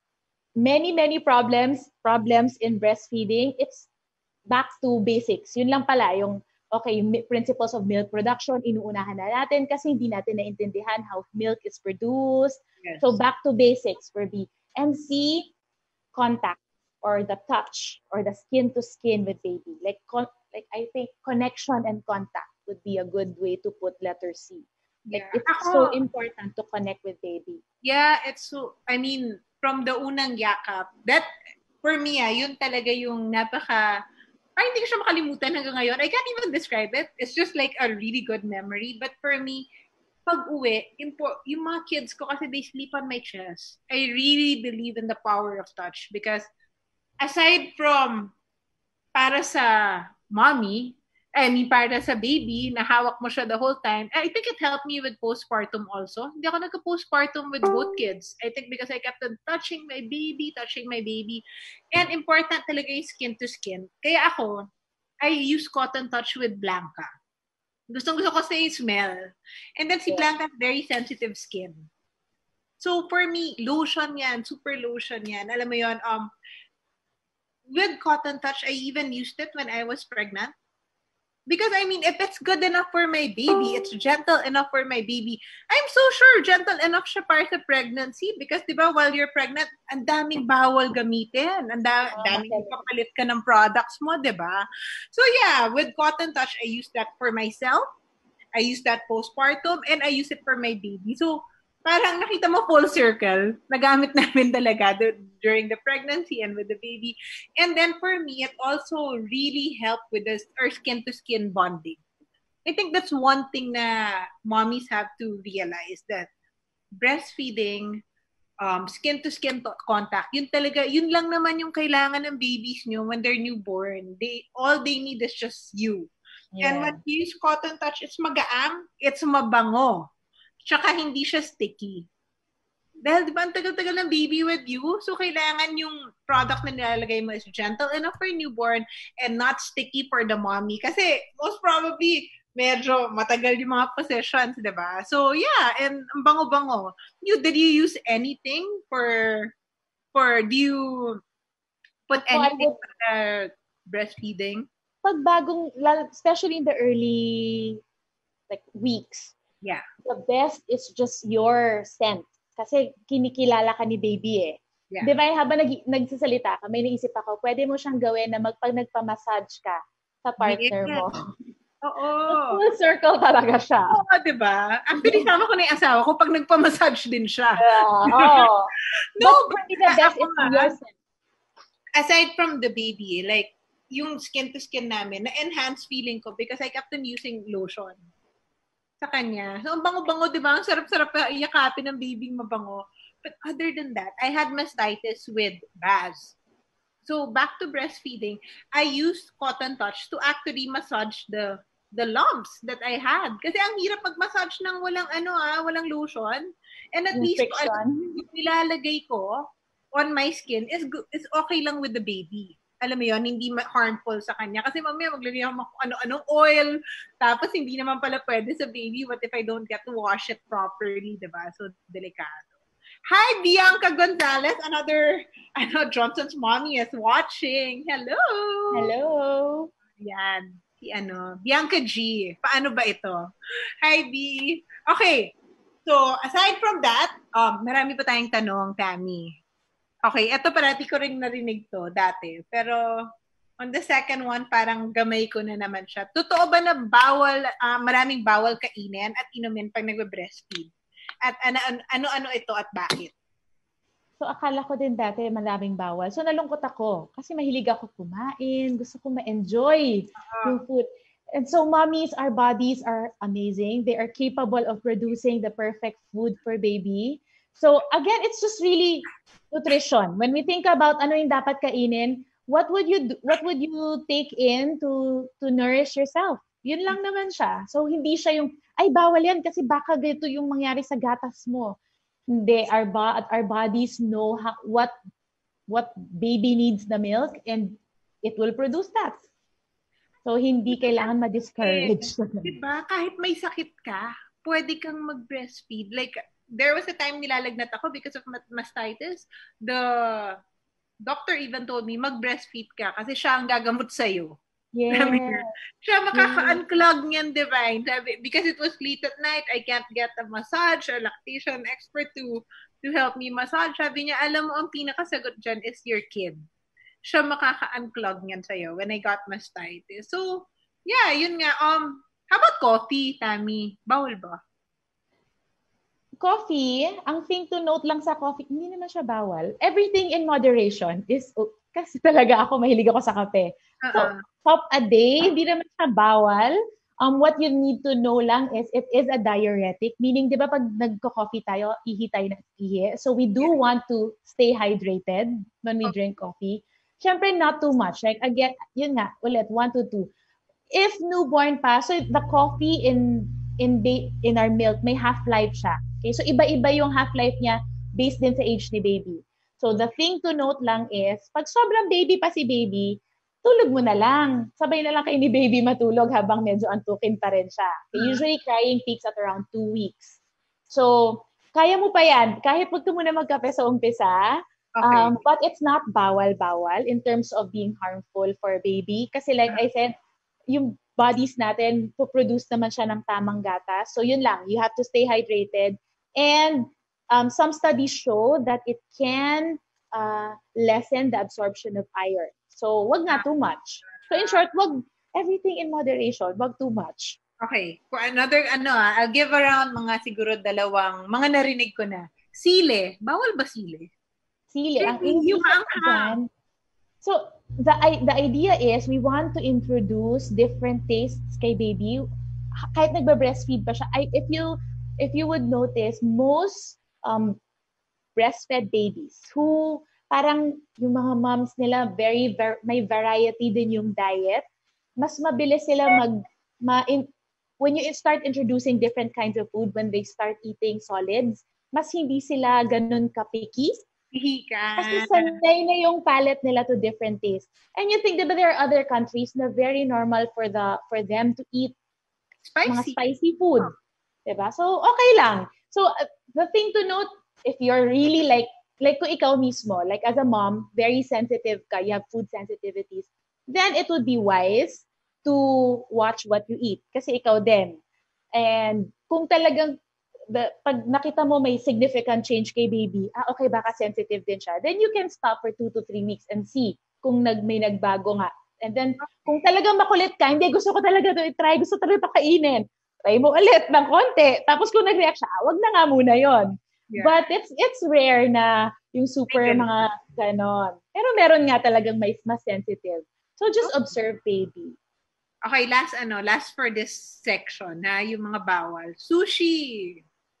many, many problems, problems in breastfeeding, it's back to basics. Yun lang pala, yung, okay, yung principles of milk production, inuunahan na natin kasi hindi natin naintindihan how milk is produced. Yes. So back to basics for B. And C, contact or the touch or the skin to skin with baby. Like, con- like I think connection and contact would be a good way to put letter C. Like Yeah. it's Ako, so important to connect with baby. Yeah, it's so, I mean, from the unang yakap, that, for me, ah, yun talaga yung napaka, parang hindi ko siya makalimutan hanggang ngayon. I can't even describe it. It's just like a really good memory. But for me, pag uwi, impo- yung mga kids ko kasi they sleep on my chest. I really believe in the power of touch because aside from para sa mommy, I mean, para sa baby, na hawak mo siya the whole time, I think it helped me with postpartum also. Hindi ako nagka-postpartum with both kids. I think because I kept on touching my baby, touching my baby. And important talaga yung skin to skin. Kaya ako, I use cotton touch with Blanca. Gustong gusto ko sa yung smell. And then si Blanca has very sensitive skin. So for me, lotion yan, super lotion yan. Alam mo yon, um, with cotton touch, I even used it when I was pregnant. Because, I mean, if it's good enough for my baby, it's gentle enough for my baby, I'm so sure gentle enough siya para sa pregnancy. Because, di ba, while you're pregnant, ang daming bawal gamitin. Ang da- Oh, daming okay. ipapalit ka ng products mo, di ba? So, yeah, with Cotton Touch, I use that for myself. I use that postpartum, and I use it for my baby. So, parang nakita mo full circle. Nagamit namin talaga during the pregnancy and with the baby. And then for me, it also really helped with this or skin-to-skin bonding. I think that's one thing na mommies have to realize that breastfeeding, um, skin-to-skin to- contact, yun talaga, yun lang naman yung kailangan ng babies nyo when they're newborn. They, all they need is just you. Yeah. And when you use Cotton Touch, it's magaang, it's mabango. Tsaka hindi siya sticky. Dahil di ba ang tagal-tagal ng baby with you, so kailangan yung product na nilalagay mo is gentle enough for newborn and not sticky for the mommy. Kasi most probably, medyo matagal yung mga possessions, di ba? So yeah, and ang bango-bango. You, did you use anything for, for, do you put So, I anything would- for the breastfeeding? Pag bagong, lal- especially in the early like weeks, Yeah. the best is just your scent. Kasi kinikilala ka ni baby eh. Yeah. Di ba, habang nag, nagsasalita ka, may naisip ako, pwede mo siyang gawin na magpag nagpa-massage ka sa partner Yes. mo. Oo. Full circle talaga siya. Oo, di ba? Actually, sama ko na yung asawa ko pag nagpa-massage din siya. Yeah, oh. No, but for me, the best ako is nga, your scent. aside from the baby, like, yung skin-to-skin namin, na-enhance feeling ko because I kept on using lotion sa kanya. So, ang bango-bango, di ba? Ang sarap-sarap yakapin ng baby mabango. But other than that, I had mastitis with Baz. So, back to breastfeeding, I used Cotton Touch to actually massage the the lumps that I had. Kasi ang hirap mag-massage ng walang ano ah, walang lotion. And at Yung least, friction. ano, yung nilalagay ko on my skin is go- is okay lang with the baby. Alam mo yun, hindi ma- harmful sa kanya. Kasi mamaya maglagay ako ng ano-anong oil, tapos hindi naman pala pwede sa baby. What if I don't get to wash it properly, diba? So, delikado. Hi, Bianca Gonzalez. Another, ano, Johnson's mommy is watching. Hello! Hello! Yan. Si ano, Bianca G. Paano ba ito? Hi, B. Okay. So, aside from that, um, marami pa tayong tanong, Thammie. Okay, ito parati ko rin narinig to dati. Pero on the second one, parang gamay ko na naman siya. Totoo ba na bawal, uh, maraming bawal kainin at inumin pag nagbe-breastfeed? At ano, ano-ano ito at bakit? So, akala ko din dati maraming bawal. So, nalungkot ako. Kasi mahilig ako kumain. Gusto ko ma-enjoy uh-huh. yung food. And so, mommies, our bodies are amazing. They are capable of producing the perfect food for baby. So, again, it's just really nutrition. When we think about ano yung dapat kainin, what would you do, what would you take in to to nourish yourself? Yun lang naman siya. So, hindi siya yung, ay, bawal yan kasi baka ganito yung mangyari sa gatas mo. Hindi, our, bo- our bodies know how, what what baby needs the milk and it will produce that. So, hindi kailangan ma-discourage. Eh, diba? Kahit may sakit ka, pwede kang mag-breastfeed. Like, there was a time nilalagnat ako because of mastitis. The doctor even told me, mag-breastfeed ka kasi siya ang gagamot sa'yo. Yeah. Siya makaka-unclog niyan, divine. Because it was late at night, I can't get a massage or lactation expert to to help me massage. Sabi niya, alam mo, ang pinakasagot dyan is your kid. Siya makaka-unclog niyan sa'yo when I got mastitis. So, yeah, yun nga. Um, how about coffee, Thammie? Bawal ba? Coffee, ang thing to note lang sa coffee, hindi naman siya bawal. Everything in moderation is, oh, kasi talaga ako, mahilig ako sa kape. Uh-uh. So, cup a day, hindi naman siya bawal. Um, what you need to know lang is, it is a diuretic. Meaning, di ba pag nagko-coffee tayo, ihi tayo ng ihi. So, we do want to stay hydrated when we drink coffee. Siyempre, not too much. Like, again, yun nga, ulit, one to two. If newborn pa, so the coffee in in ba- in our milk, may half-life siya. Okay, so iba-iba yung half-life niya based din sa age ni baby. So the thing to note lang is, pag sobrang baby pa si baby, tulog mo na lang. Sabay na lang kayo ni baby matulog habang medyo antukin pa rin siya. Okay, usually crying peaks at around two weeks. So, kaya mo pa yan. Kahit huwag ka muna magkape sa umpisa, okay. um, but it's not bawal-bawal in terms of being harmful for a baby. Kasi like I said, yung bodies natin, to-produce naman siya ng tamang gatas. So yun lang, you have to stay hydrated. And um, some studies show that it can uh, lessen the absorption of iron. So wag nga too much. So in short, wag everything in moderation, wag too much. Okay. For another, ano ah, I'll give around mga siguro dalawang, mga narinig ko na. Sile. Bawal ba sile? Sili. Ang Yung ingredient maanghang. dyan. So, the the idea is we want to introduce different tastes kay baby. Kahit nagba-breastfeed pa siya. I, if you if you would notice, most um, breastfed babies who parang yung mga moms nila very ver, may variety din yung diet, mas mabilis sila mag ma in, when you start introducing different kinds of food, when they start eating solids, mas hindi sila ganun ka-picky. Hika. Kasi sanay na yung palate nila to different tastes. And you think, diba, there are other countries na very normal for the for them to eat Spicy. mga spicy food. Diba? So, okay lang. So, uh, the thing to note, if you're really like, like kung ikaw mismo, like as a mom, very sensitive ka, you have food sensitivities, then it would be wise to watch what you eat. Kasi ikaw din. And kung talagang the, pag nakita mo may significant change kay baby, ah, okay, baka sensitive din siya, then you can stop for two to three weeks and see kung nag, may nagbago nga. And then, kung talagang makulit ka, hindi, gusto ko talaga to i-try, gusto talaga ito kainin, try mo ulit ng konti. Tapos kung nag-react siya, ah, wag na nga muna yon. Yeah. But it's it's rare na yung super mga ganon. Pero meron nga talagang may mas sensitive. So just observe baby. Okay, last ano, last for this section, ha, yung mga bawal. Sushi.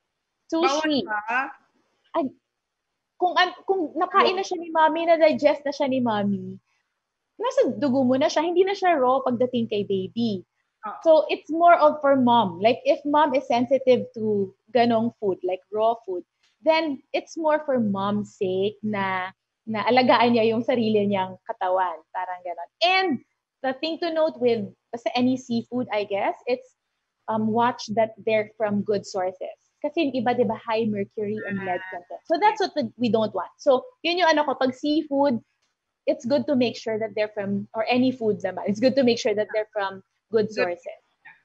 Sushi. Bawal ba? Ay, kung, kung nakain na siya ni mommy, na-digest na siya ni mommy, nasa dugo mo na siya, hindi na siya raw pagdating kay baby. Oh. So, it's more of for mom. Like, if mom is sensitive to ganong food, like raw food, then it's more for mom's sake na, na alagaan niya yung sarili niyang katawan. Parang ganon. And the thing to note with any seafood, I guess, it's um, watch that they're from good sources. Kasi yung iba, di ba, high mercury and lead content. So that's what we don't want. So, yun yung ano ko, pag seafood, it's good to make sure that they're from, or any food naman, it's good to make sure that they're from good sources.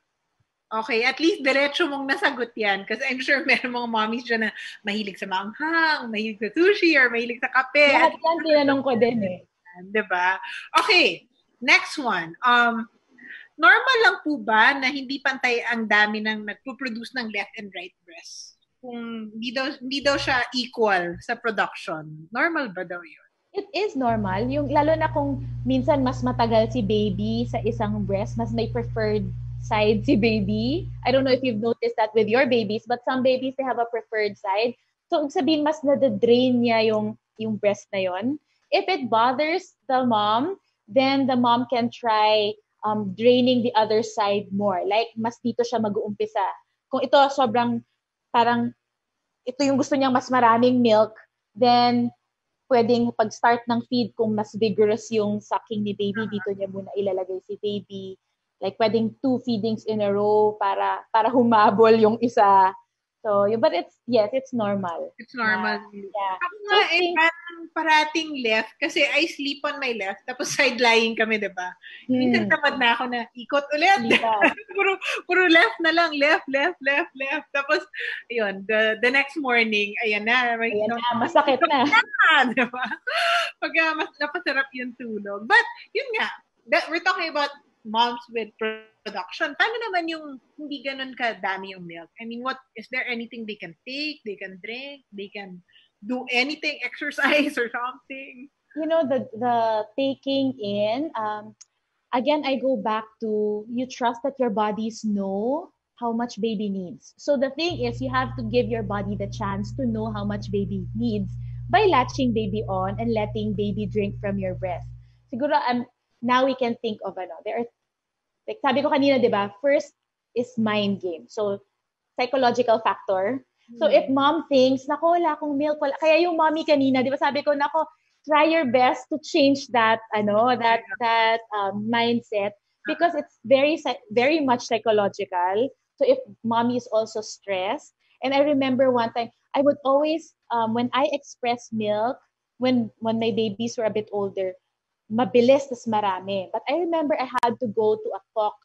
Okay, at least diretso mong nasagot yan. Kasi I'm sure meron mga mommies dyan na mahilig sa manghang, mahilig sa sushi, or mahilig sa kape. Lahat yan, tinanong ko din eh. Di ba? Okay, next one. Um, normal lang po ba na hindi pantay ang dami ng nagpo-produce ng left and right breast? Kung hindi daw, hindi daw siya equal sa production. Normal ba daw yun? It is normal. Yung, lalo na kung minsan mas matagal si baby sa isang breast, mas may preferred side si baby. I don't know if you've noticed that with your babies, but some babies, they have a preferred side. So, sabihin, mas nadadrain niya yung, yung breast na yon. If it bothers the mom, then the mom can try um, draining the other side more. Like, mas dito siya mag-uumpisa. Kung ito sobrang, parang, ito yung gusto niyang mas maraming milk, then, pwedeng pag-start ng feed, kung mas vigorous yung sucking ni baby, dito niya muna ilalagay si baby. Like, pwedeng two feedings in a row para para humabol yung isa. So, yun, but it's, yes, it's normal. It's normal. Uh, yeah. Ako nga, so, eh, parang parating left, kasi I sleep on my left, tapos side-lying kami, diba? Hmm. Minsan tamad na ako na ikot ulit. puro, puro left na lang, left, left, left, left. Tapos, yun, the, the next morning, ayan na. May, ayan na, masakit na. Diba? Pag uh, mas napasarap yung tulog. But, yun nga, that, we're talking about moms with production. Paano naman yung hindi ganun kadami yung milk? I mean, what is there anything they can take, they can drink, they can do anything, exercise or something? You know, the the taking in, um, again, I go back to you trust that your bodies know how much baby needs. So the thing is, you have to give your body the chance to know how much baby needs by latching baby on and letting baby drink from your breast. Siguro, um, now we can think of ano, there are, like sabi ko kanina, di ba, first is mind game. So, psychological factor. So, mm-hmm. if mom thinks, nako, wala akong milk, wala, kaya yung mommy kanina, di ba, sabi ko, nako, try your best to change that, ano, that, that um, mindset, because it's very, very much psychological. So, if mommy is also stressed, and I remember one time, I would always, um, when I express milk, when, when my babies were a bit older, mabilis, tas marami. But I remember I had to go to a talk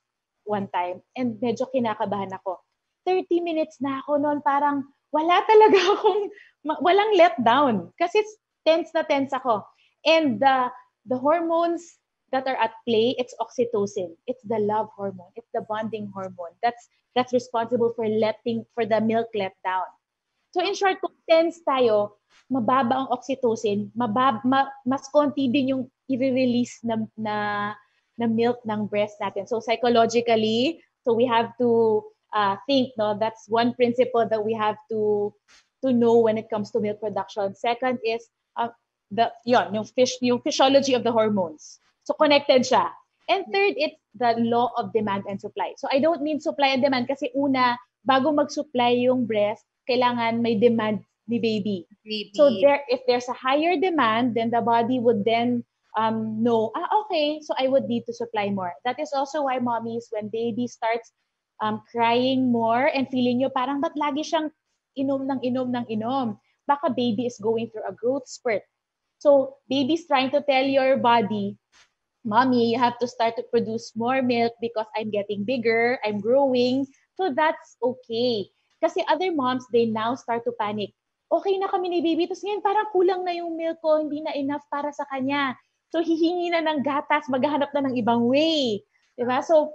one time and medyo kinakabahan ako. thirty minutes na ako noon, parang wala talaga akong, walang letdown. Kasi tense na tense ako. And the, the hormones that are at play, it's oxytocin. It's the love hormone. It's the bonding hormone. That's that's responsible for letting, for the milk letdown. So in short, kung tense tayo, mababa ang oxytocin, mabab, ma, mas konti din yung i-release na, na, na milk ng breast natin. So psychologically, so we have to uh, think, no, that's one principle that we have to to know when it comes to milk production. Second is, uh, the yon yung fish yung physiology of the hormones. So connected siya. And third, it's the law of demand and supply. So I don't mean supply and demand kasi una, bago mag-supply yung breast, kailangan may demand ni baby. baby. So there, if there's a higher demand, then the body would then um, know, ah, okay, so I would need to supply more. That is also why mommies, when baby starts um, crying more and feeling nyo parang ba't lagi siyang inom ng inom ng inom, baka baby is going through a growth spurt. So baby's trying to tell your body, mommy, you have to start to produce more milk because I'm getting bigger, I'm growing. So that's okay. Kasi other moms, they now start to panic. Okay na kami ni baby, tapos ngayon parang kulang na yung milk ko, hindi na enough para sa kanya. So hihingi na ng gatas, maghahanap na ng ibang way. Diba? So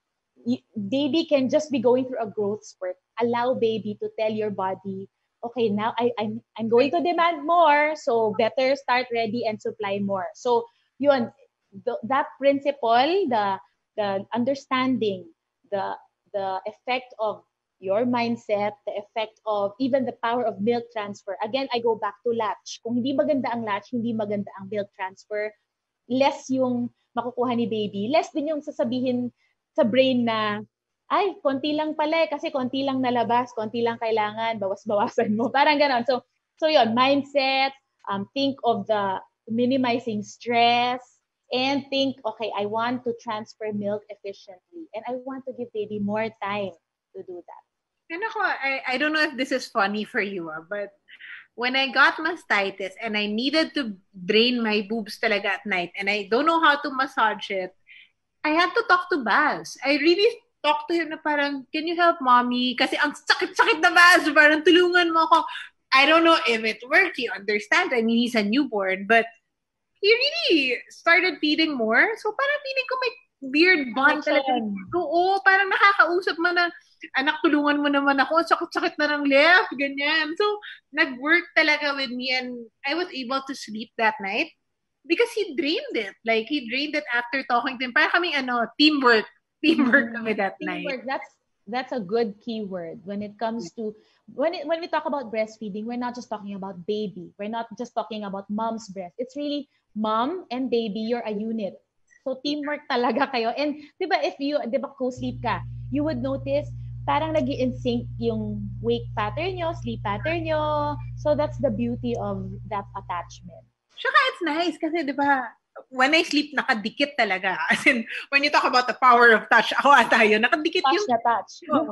y- baby can just be going through a growth spurt. Allow baby to tell your body, okay, now I, I'm, I'm going to demand more, so better start ready and supply more. So, yun, the, that principle, the the understanding, the the effect of your mindset, the effect of even the power of milk transfer. Again, I go back to latch. Kung hindi maganda ang latch, hindi maganda ang milk transfer, less yung makukuha ni baby, less din yung sasabihin sa brain na, ay, konti lang pala eh, kasi konti lang nalabas, konti lang kailangan, bawas-bawasan mo. Parang ganon. So, so yun, mindset, um, think of the minimizing stress, and think, okay, I want to transfer milk efficiently, and I want to give baby more time to do that. And ako, I, I don't know if this is funny for you, ah, but when I got mastitis and I needed to drain my boobs talaga at night, and I don't know how to massage it, I had to talk to Baz. I really talk to him na parang, can you help mommy? Kasi ang sakit-sakit na Baz, parang tulungan mo ako. I don't know if it worked. You understand? I mean, he's a newborn, but he really started feeding more. So parang feeling ko may weird bond talaga. Oo, parang nakakausap mo na, anak, tulungan mo naman ako. Sakit-sakit na ng left, ganyan. So, nag-work talaga with me, and I was able to sleep that night because he drained it. Like, he drained it after talking to him. Parang kami, ano, teamwork. Teamwork kami that teamwork, night. That's that's a good keyword when it comes to when it, when we talk about breastfeeding. We're not just talking about baby. We're not just talking about mom's breast. It's really mom and baby. You're a unit. So teamwork talaga kayo. And di ba if you di ba co-sleep ka, you would notice parang nag-i-in sync yung wake pattern nyo, sleep pattern nyo. So that's the beauty of that attachment. Saka it's nice kasi di ba when I sleep, nakadikit talaga. As in, when you talk about the power of touch, ako ata yun, nakadikit touch yung... na touch.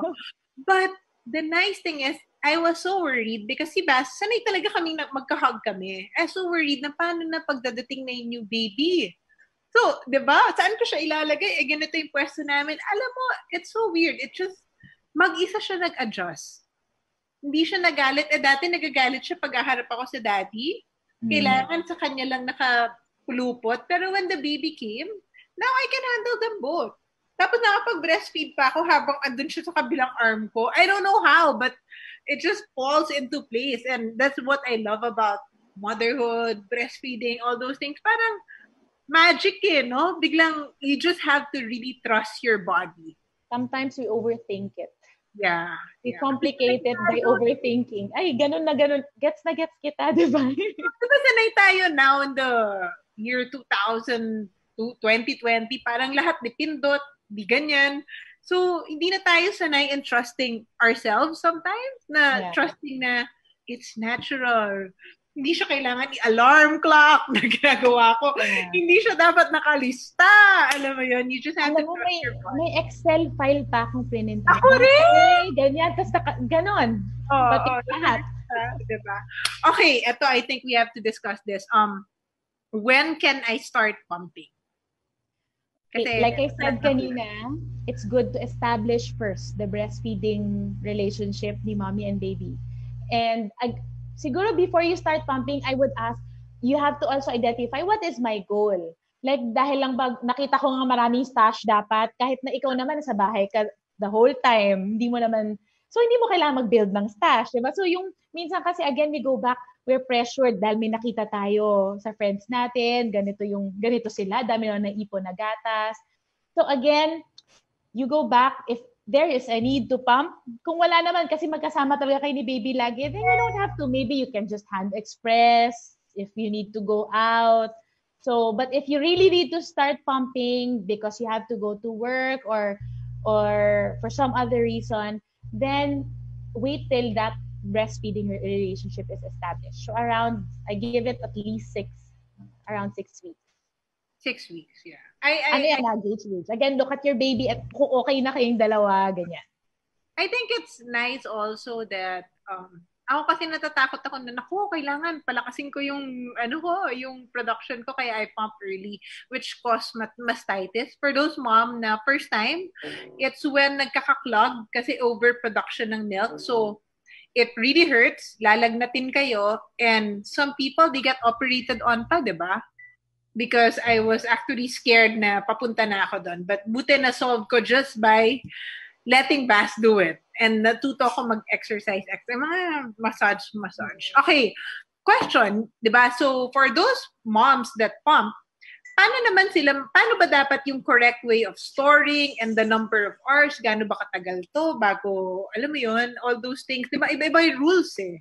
But the nice thing is, I was so worried because si Bas, sanay talaga kaming magkahug kami. I was so worried na paano na pagdadating na yung new baby. So, di ba? Saan ko siya ilalagay? Eh, ganito yung pwesto namin. Alam mo, it's so weird. It just, mag-isa siya nag-adjust. Hindi siya nagalit. Eh, dati nagagalit siya pag aharap ako sa daddy. Kailangan sa kanya lang naka pulupot. Pero when the baby came, now I can handle them both. Tapos nakapag-breastfeed pa ako habang andun siya sa kabilang arm ko. I don't know how, but it just falls into place. And that's what I love about motherhood, breastfeeding, all those things. Parang magic eh, no? Biglang, you just have to really trust your body. Sometimes we overthink it. Yeah. We yeah. complicate it by overthinking. Ay, ganun na ganun. Gets na gets kita, di ba? Diba sanay tayo now in the year two thousand, twenty twenty, parang lahat di pindot, di ganyan. So, hindi na tayo sanay in trusting ourselves sometimes, na yeah. trusting na it's natural. Hindi siya kailangan i-alarm clock na ginagawa ko. Yeah. Hindi siya dapat nakalista. Alam mo yun, you just have Alam to mo, trust may, your body. May Excel file pa akong printed. Ako rin! Okay, ganyan. Tapos ganon. Oh, But oh, lahat. Uh, diba? Okay, ito, I think we have to discuss this. Um, when can I start pumping? Kasi, like I said kanina, it's good to establish first the breastfeeding relationship ni mommy and baby. And I, siguro before you start pumping, I would ask, you have to also identify what is my goal. Like dahil lang bag nakita ko nga maraming stash dapat, kahit na ikaw naman sa bahay ka the whole time, hindi mo naman, so hindi mo kailangan mag-build ng stash, diba? So yung, minsan kasi again, we go back, we're pressured dahil may nakita tayo sa friends natin, ganito yung, ganito sila, dami na naipon na gatas. So again, you go back, if there is a need to pump, kung wala naman kasi magkasama talaga kayo ni baby lagi, then you don't have to. Maybe you can just hand express if you need to go out. So, but if you really need to start pumping because you have to go to work or or for some other reason, then wait till that breastfeeding relationship is established. So around, I give it at least six, around six weeks. Six weeks, yeah. I, I, ano yan, I, luggage weeks. Again, look at your baby at kung okay na kayong dalawa, ganyan. I think it's nice also that, um, ako kasi natatakot ako na, naku, kailangan palakasin ko yung, ano ko, yung production ko, kaya I pump early, which cause mastitis. For those mom na first time, it's when nagkakaklog kasi overproduction ng milk. So, it really hurts, lalagnatin kayo, and some people, they get operated on pa, diba? Because I was actually scared na papunta na ako doon. But buti na solve ko just by letting Bass do it. And natuto ko mag-exercise, exercise, mga massage, massage. Okay, question, di ba? So, for those moms that pump, paano naman sila, paano ba dapat yung correct way of storing and the number of hours, gaano ba katagal to bago, alam mo yun, all those things. Di ba? Iba-iba yung rules eh.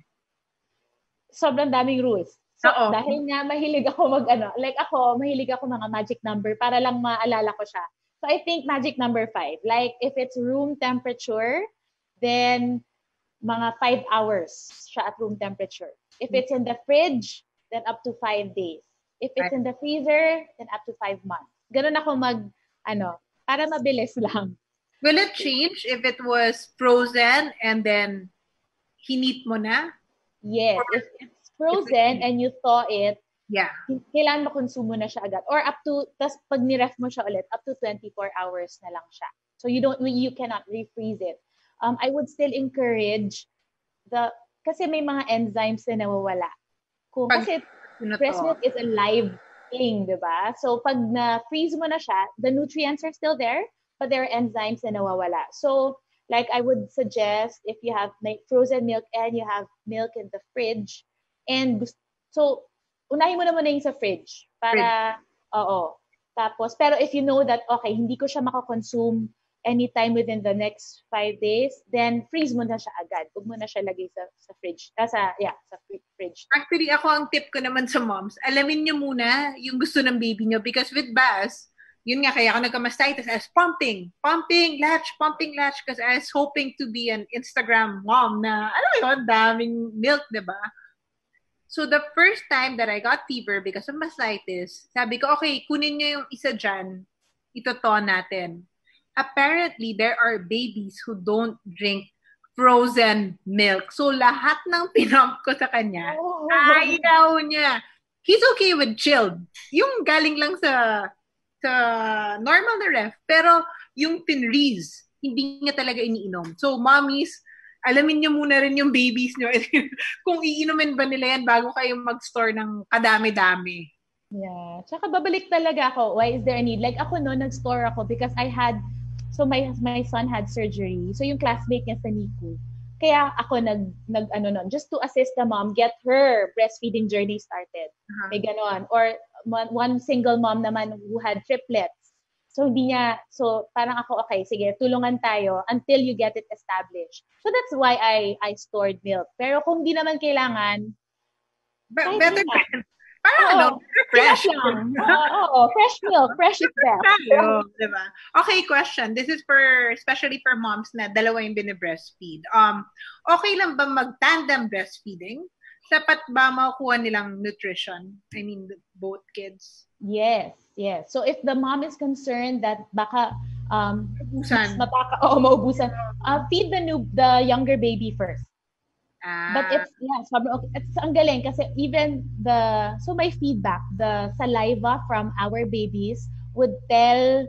Sobrang daming rules. So, Oo. dahil nga mahilig ako mag, ano, like ako, mahilig ako mga magic number para lang maalala ko siya. So, I think magic number five. Like, if it's room temperature, then mga five hours siya at room temperature. If it's in the fridge, then up to five days. If it's in the freezer, then up to five months. Ganun ako mag, ano, para mabilis lang. Will it change if it was frozen and then hinit mo na? Yes. If it's frozen and you thaw it, yeah, kailangan makonsumo na siya agad. Or up to, tas pag niref mo siya ulit, up to twenty-four hours na lang siya. So you don't, you cannot refreeze it. Um, I would still encourage the, kasi may mga enzymes na nawawala. Kung, pag, kasi breast milk is a live thing, di ba? So pag na-freeze mo na siya, the nutrients are still there, but there are enzymes na nawawala. So, like I would suggest if you have frozen milk and you have milk in the fridge, and so, unahin mo na muna yung sa fridge para, fridge. Oo. Tapos, pero if you know that, okay, hindi ko siya makakonsume anytime within the next five days, then freeze mo na siya agad. Huwag mo na siya lagay sa, sa fridge. Ah, sa, yeah, sa fridge. Actually, ako ang tip ko naman sa moms, alamin nyo muna yung gusto ng baby nyo because with Bass, yun nga, kaya ako nagka-mastitis as pumping, pumping, latch, pumping, latch because I was hoping to be an Instagram mom na, ano yun, daming milk, diba? So, the first time that I got fever because of mastitis, sabi ko, okay, kunin nyo yung isa dyan, itoto natin. Apparently, there are babies who don't drink frozen milk. So, lahat ng pinump ko sa kanya, oh, ayaw niya. He's okay with chilled. Yung galing lang sa sa normal na ref. Pero, yung pinreeze, hindi niya talaga iniinom. So, mommies, alamin niyo muna rin yung babies niyo kung iinumin ba nila yan bago kayo mag-store ng kadami-dami. Yeah. Tsaka babalik talaga ako. Why is there a need? Like ako no, nag-store ako because I had, so my my son had surgery. So yung classmate niya sa N I C U. Kaya ako nag, nag ano nun, just to assist the mom, get her breastfeeding journey started. Uh-huh. May ganon. Or one, one single mom naman who had triplets. So, hindi niya, so, parang ako, okay, sige, tulungan tayo until you get it established. So, that's why I I stored milk. Pero kung di naman kailangan, Be- better, parang ano, fresh. Oo, oh, oh, fresh milk, fresh is best. Tayo, diba? Okay, question. This is for, especially for moms na dalawa yung binibreastfeed. Um, okay lang ba mag-tandem breastfeeding? Sapat ba makukuha nilang nutrition? I mean, both kids? Yes, yes. So if the mom is concerned that baka um maubusan, mapaka oh maubusan, uh, feed the new the younger baby first. Ah. But it's yeah, so, okay, it's ang galing kasi even the so my feedback, the saliva from our babies would tell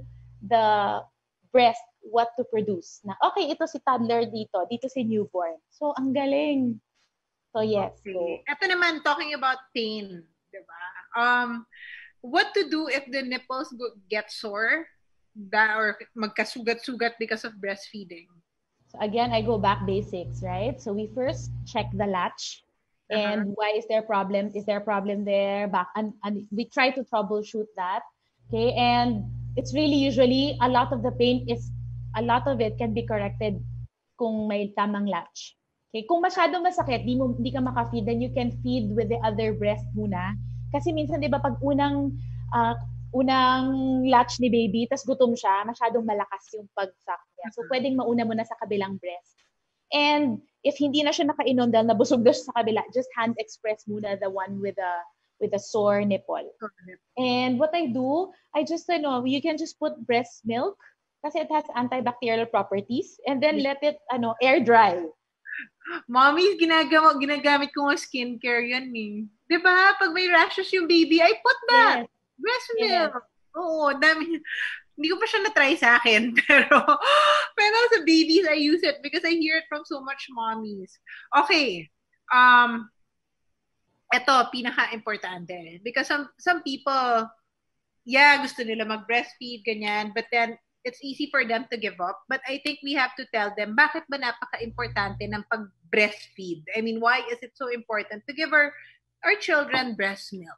the breast what to produce. Na, okay, ito si toddler dito, dito si newborn. So, ang galing. So, yes. Okay. So, Ito naman, talking about pain, diba? Um, what to do if the nipples get sore da, or magkasugat-sugat because of breastfeeding? So, again, I go back basics, right? So, we first check the latch. And uh-huh. Why is there a problem? Is there a problem there? Back, and, and we try to troubleshoot that. Okay, and it's really usually a lot of the pain is a lot of it can be corrected kung may tamang latch. Okay, kung masyadong masakit, di mo di ka maka-feed, then you can feed with the other breast muna. Kasi minsan 'di ba pag unang uh, unang latch ni baby, tas gutom siya, masyadong malakas yung pagsak niya. So pwedeng mauna muna sa kabilang breast. And if hindi na siya nakainom dahil nabusog na siya sa kabila, just hand express muna the one with a with a sore nipple. And what I do, I just you know, you can just put breast milk kasi it has antibacterial properties and then let it ano air dry. Mommy, ginagamit ginagamit ko ng skincare yan eh. 'Di ba? Pag may rashes yung baby, I put that. Yes. Breast milk. Yes. Oo, dami. Hindi ko pa siya na-try sa akin, pero pero sa babies, I use it because I hear it from so much mommies. Okay. Um, ito, pinaka-importante. Because some some people, yeah, gusto nila mag-breastfeed, ganyan, but then it's easy for them to give up. But I think we have to tell them, bakit ba napaka-importante ng pag-breastfeed? I mean, why is it so important to give our, our children breast milk?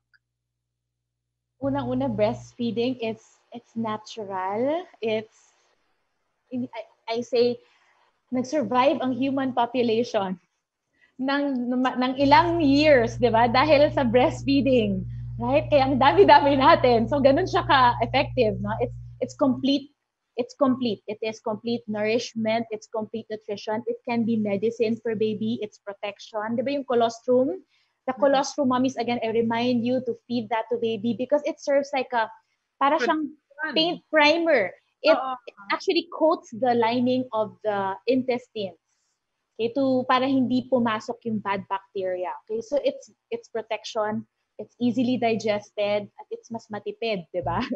Unang-una, breastfeeding, it's it's natural. It's, I, I say, nag-survive ang human population ng, ng ilang years, di ba? Dahil sa breastfeeding. Right? Kaya ang dami-dami natin. So, ganun siya ka-effective. No? It's, it's complete. It's complete. It is complete nourishment. It's complete nutrition. It can be medicine for baby. It's protection. Di ba yung colostrum? The colostrum, mommies, again, I remind you to feed that to baby because it serves like a, para siyang paint primer. It, it actually coats the lining of the intestines. Okay, to para hindi pumasok yung bad bacteria. Okay, so it's it's protection, it's easily digested, at it's mas matipid, di ba?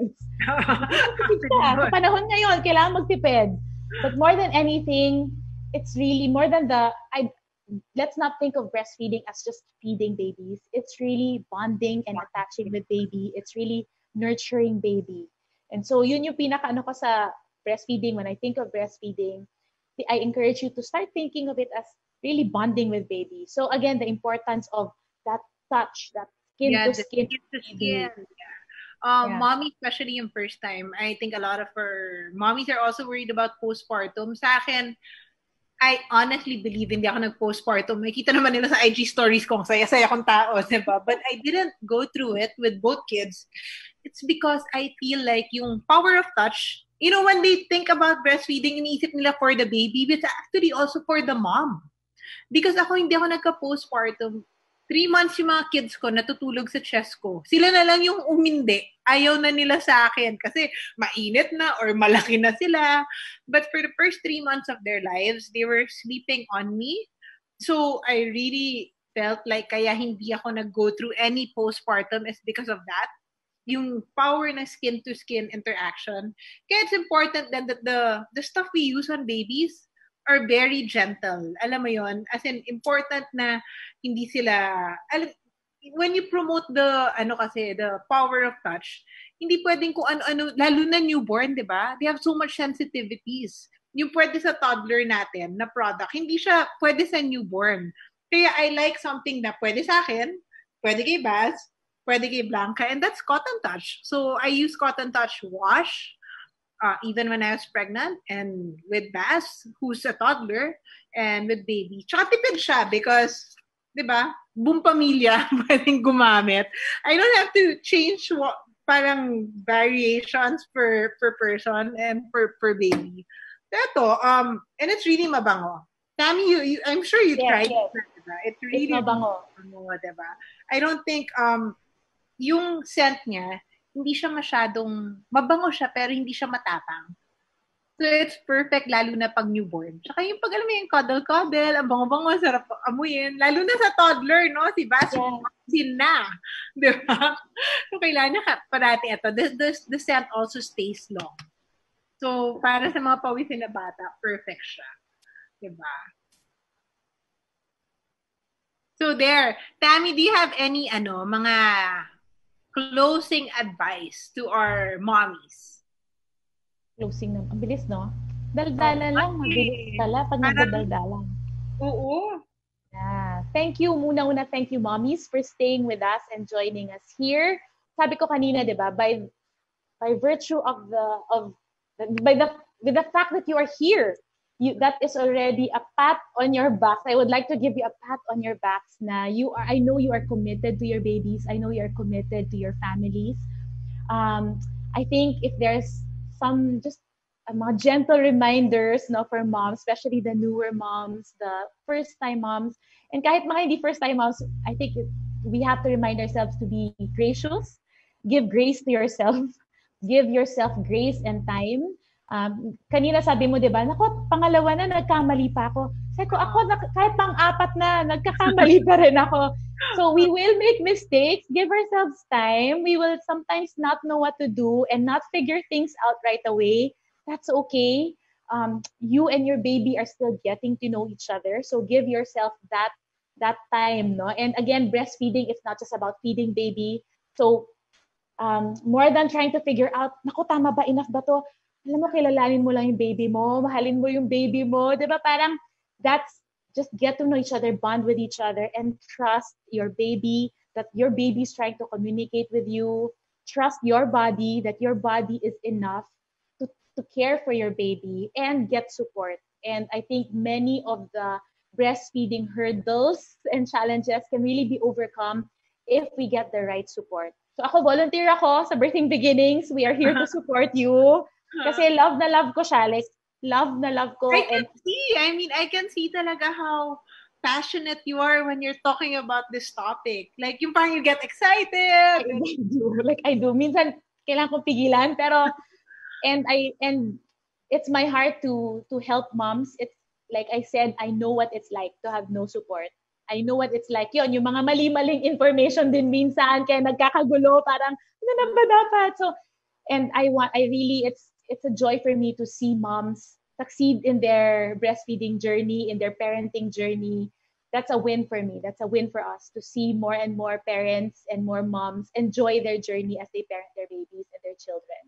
Sa panahon ngayon, kailangan magtipid. But more than anything, it's really more than the, I, let's not think of breastfeeding as just feeding babies. It's really bonding and attaching with baby. It's really nurturing baby. And so yun yung pinaka-ano ko sa breastfeeding. When I think of breastfeeding, I encourage you to start thinking of it as really bonding with baby. So again, the importance of that touch, that skin yeah, to skin. skin to skin. Yeah. Um, yeah. Mommy, especially yung first time, I think a lot of her mommies are also worried about postpartum. Sa akin, I honestly believe hindi ako nag-postpartum. Makita naman nila sa I G stories kong saya-saya kong tao, diba? But I didn't go through it with both kids. It's because I feel like yung power of touch, you know, when they think about breastfeeding, iniisip nila for the baby, but actually also for the mom. Because ako hindi ako nagka-postpartum. Three months yung mga kids ko natutulog sa chest ko. Sila na lang yung umindi. Ayaw na nila sa akin kasi mainit na or malaki na sila. But for the first three months of their lives, they were sleeping on me. So I really felt like kaya hindi ako nag-go through any postpartum is because of that. Yung power na skin-to-skin interaction. Kaya it's important then that the, the stuff we use on babies are very gentle. Alam mo yon, as in important na hindi sila, alam, when you promote the, ano kasi, the power of touch, hindi pwedeng kung ano-ano, lalo na newborn, di ba? They have so much sensitivities. Yung pwede sa toddler natin na product, hindi siya pwede sa newborn. Kaya I like something na pwede sa akin, pwede kay Baz, pwede kay Blanca, and that's Cotton Touch. So I use Cotton Touch wash, Uh, even when I was pregnant and with Baz, who's a toddler, and with baby. Tsaka tipid siya because, di ba, buong pamilya pwedeng gumamit. I don't have to change what, parang variations per per person and per per baby. Ito, um, and it's really mabango. Thammie, you, you, I'm sure you yes, tried yes. it, diba? It's really it's mabango. mabango, diba? I don't think, um, yung scent niya, hindi siya masyadong, mabango siya, pero hindi siya matapang. So, it's perfect, lalo na pag newborn. Tsaka yung pag, alam mo yung cuddle-cuddle, ang bango-bango, sarap amuyin. Lalo na sa toddler, no? Si Bas, sin na. Di ba? So, kailangan niya parati ito. The, the, the scent also stays long. So, para sa mga pawisin na bata, perfect siya. Diba? So, there. Thammie, do you have any, ano, mga closing advice to our mommies? Closing na. Ang bilis, no? Daldalan Oh, lang. Mabilis pala pag nagdadaldalan. Oo. Yeah. Thank you. Muna-una, thank you, mommies, for staying with us and joining us here. Sabi ko kanina, di ba, by, by virtue of the, of, by the, with the fact that you are here, you, that is already a pat on your backs. I would like to give you a pat on your backs na you are, I know you are committed to your babies. I know you are committed to your families. Um, I think if there's some just uh, mga gentle reminders, no, for moms, especially the newer moms, the first-time moms, and kahit mga hindi first-time moms, I think we have to remind ourselves to be gracious, give grace to yourself, give yourself grace and time. Um, kanina sabi mo, di ba, naku, pangalawa na, nagkamali pa ako. Sabi ko, ako, kahit pang-apat na, nagkakamali pa rin ako. So we will make mistakes, give ourselves time. We will sometimes not know what to do and not figure things out right away. That's okay. Um, you and your baby are still getting to know each other. So give yourself that that time, no? And again, breastfeeding is not just about feeding baby. So um, more than trying to figure out, naku, tama ba, enough ba to? Alam mo, kilalanin mo lang yung baby mo, mahalin mo yung baby mo. Di ba parang that's just get to know each other, bond with each other, and trust your baby, that your baby is trying to communicate with you. Trust your body, that your body is enough to, to care for your baby and get support. And I think many of the breastfeeding hurdles and challenges can really be overcome if we get the right support. So ako, volunteer ako sa Birthing Beginnings. We are here to support you. Kasi love na love ko siya. Like, love na love ko. I can and see. I mean, I can see talaga how passionate you are when you're talking about this topic. Like, yung parang you get excited. I do. Like, I do. Minsan, kailangan kong pigilan. Pero, and I, and it's my heart to, to help moms. It's, like I said, I know what it's like to have no support. I know what it's like. Yun, yung mga mali-maling information din minsan, kaya nagkakagulo, parang, ano na ba dapat? So, and I want, I really, it's, it's a joy for me to see moms succeed in their breastfeeding journey, in their parenting journey. That's a win for me. That's a win for us to see more and more parents and more moms enjoy their journey as they parent their babies and their children.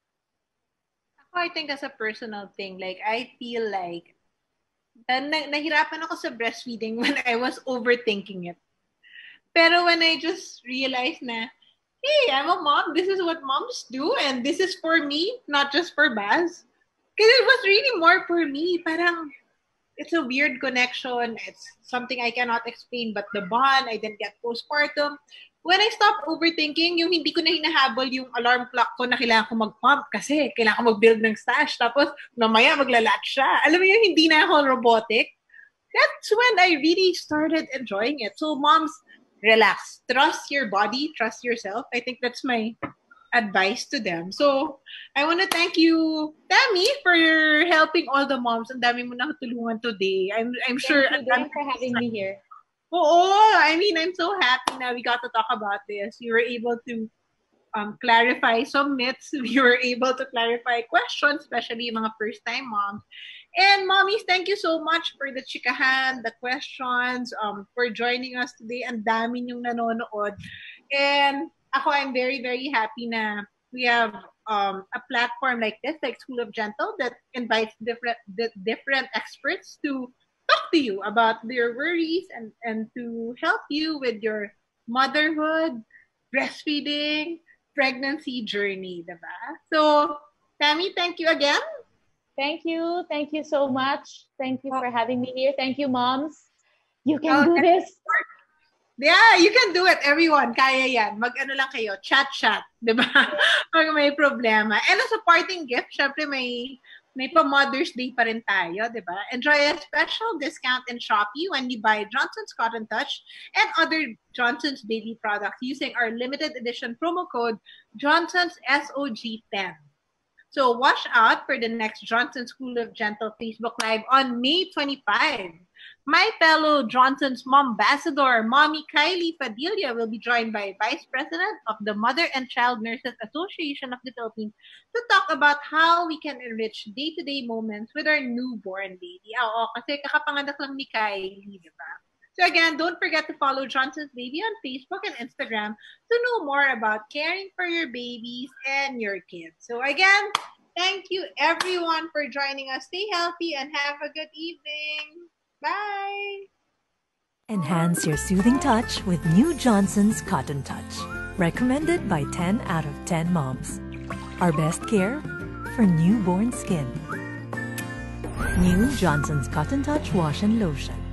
I think as a personal thing, like, I feel like na, nahirapan ako sa breastfeeding when I was overthinking it. Pero when I just realized na, hey, I'm a mom. This is what moms do. And this is for me, not just for Baz. Because it was really more for me. Parang, it's a weird connection. It's something I cannot explain. But the bond, I didn't get postpartum. When I stopped overthinking, yung hindi ko na hinahabol yung alarm clock ko na kailangan ko mag-pump kasi kailangan ko mag-build ng stash. Tapos, namaya maglalat siya. Alam mo yung hindi na ako robotic? That's when I really started enjoying it. So, moms, relax. Trust your body. Trust yourself. I think that's my advice to them. So, I want to thank you, Thammie, for helping all the moms. Ang dami mo nakatulungan today. I'm, I'm Thank sure... you din for having me here. Oo, I mean, I'm so happy na we got to talk about this. You were able to um, clarify some myths. You were able to clarify questions, especially yung mga first-time moms. And mommies, thank you so much for the chikahan, the questions, um, for joining us today. Ang dami niyong nanonood. And ako, I'm very, very happy na we have um, a platform like this, like School of Gentle, that invites different the different experts to talk to you about their worries and, and to help you with your motherhood, breastfeeding, pregnancy journey, diba? So, Thammie, thank you again. Thank you. Thank you so much. Thank you for having me here. Thank you, moms. You can Oh, do this. Yeah, you can do it, everyone. Kaya yan. Mag-ano lang kayo, chat-chat. Diba? Pag may problema. And as a parting gift, syempre may may pa-Mother's Day pa rin tayo, diba? Enjoy a special discount in Shopee when you buy Johnson's Cotton Touch and other Johnson's baby products using our limited edition promo code Johnson's S O G ten. So watch out for the next Johnson School of Gentle Facebook Live on May twenty-fifth. My fellow Johnson's mom ambassador, Mommy Kylie Padilla, will be joined by Vice President of the Mother and Child Nurses Association of the Philippines to talk about how we can enrich day-to-day moments with our newborn baby. Oo, kasi kakapanganak lang ni Kylie, di ba? So again, don't forget to follow Johnson's Baby on Facebook and Instagram to know more about caring for your babies and your kids. So again, thank you everyone for joining us. Stay healthy and have a good evening. Bye! Enhance your soothing touch with new Johnson's Cotton Touch. Recommended by ten out of ten moms. Our best care for newborn skin. New Johnson's Cotton Touch Wash and Lotion.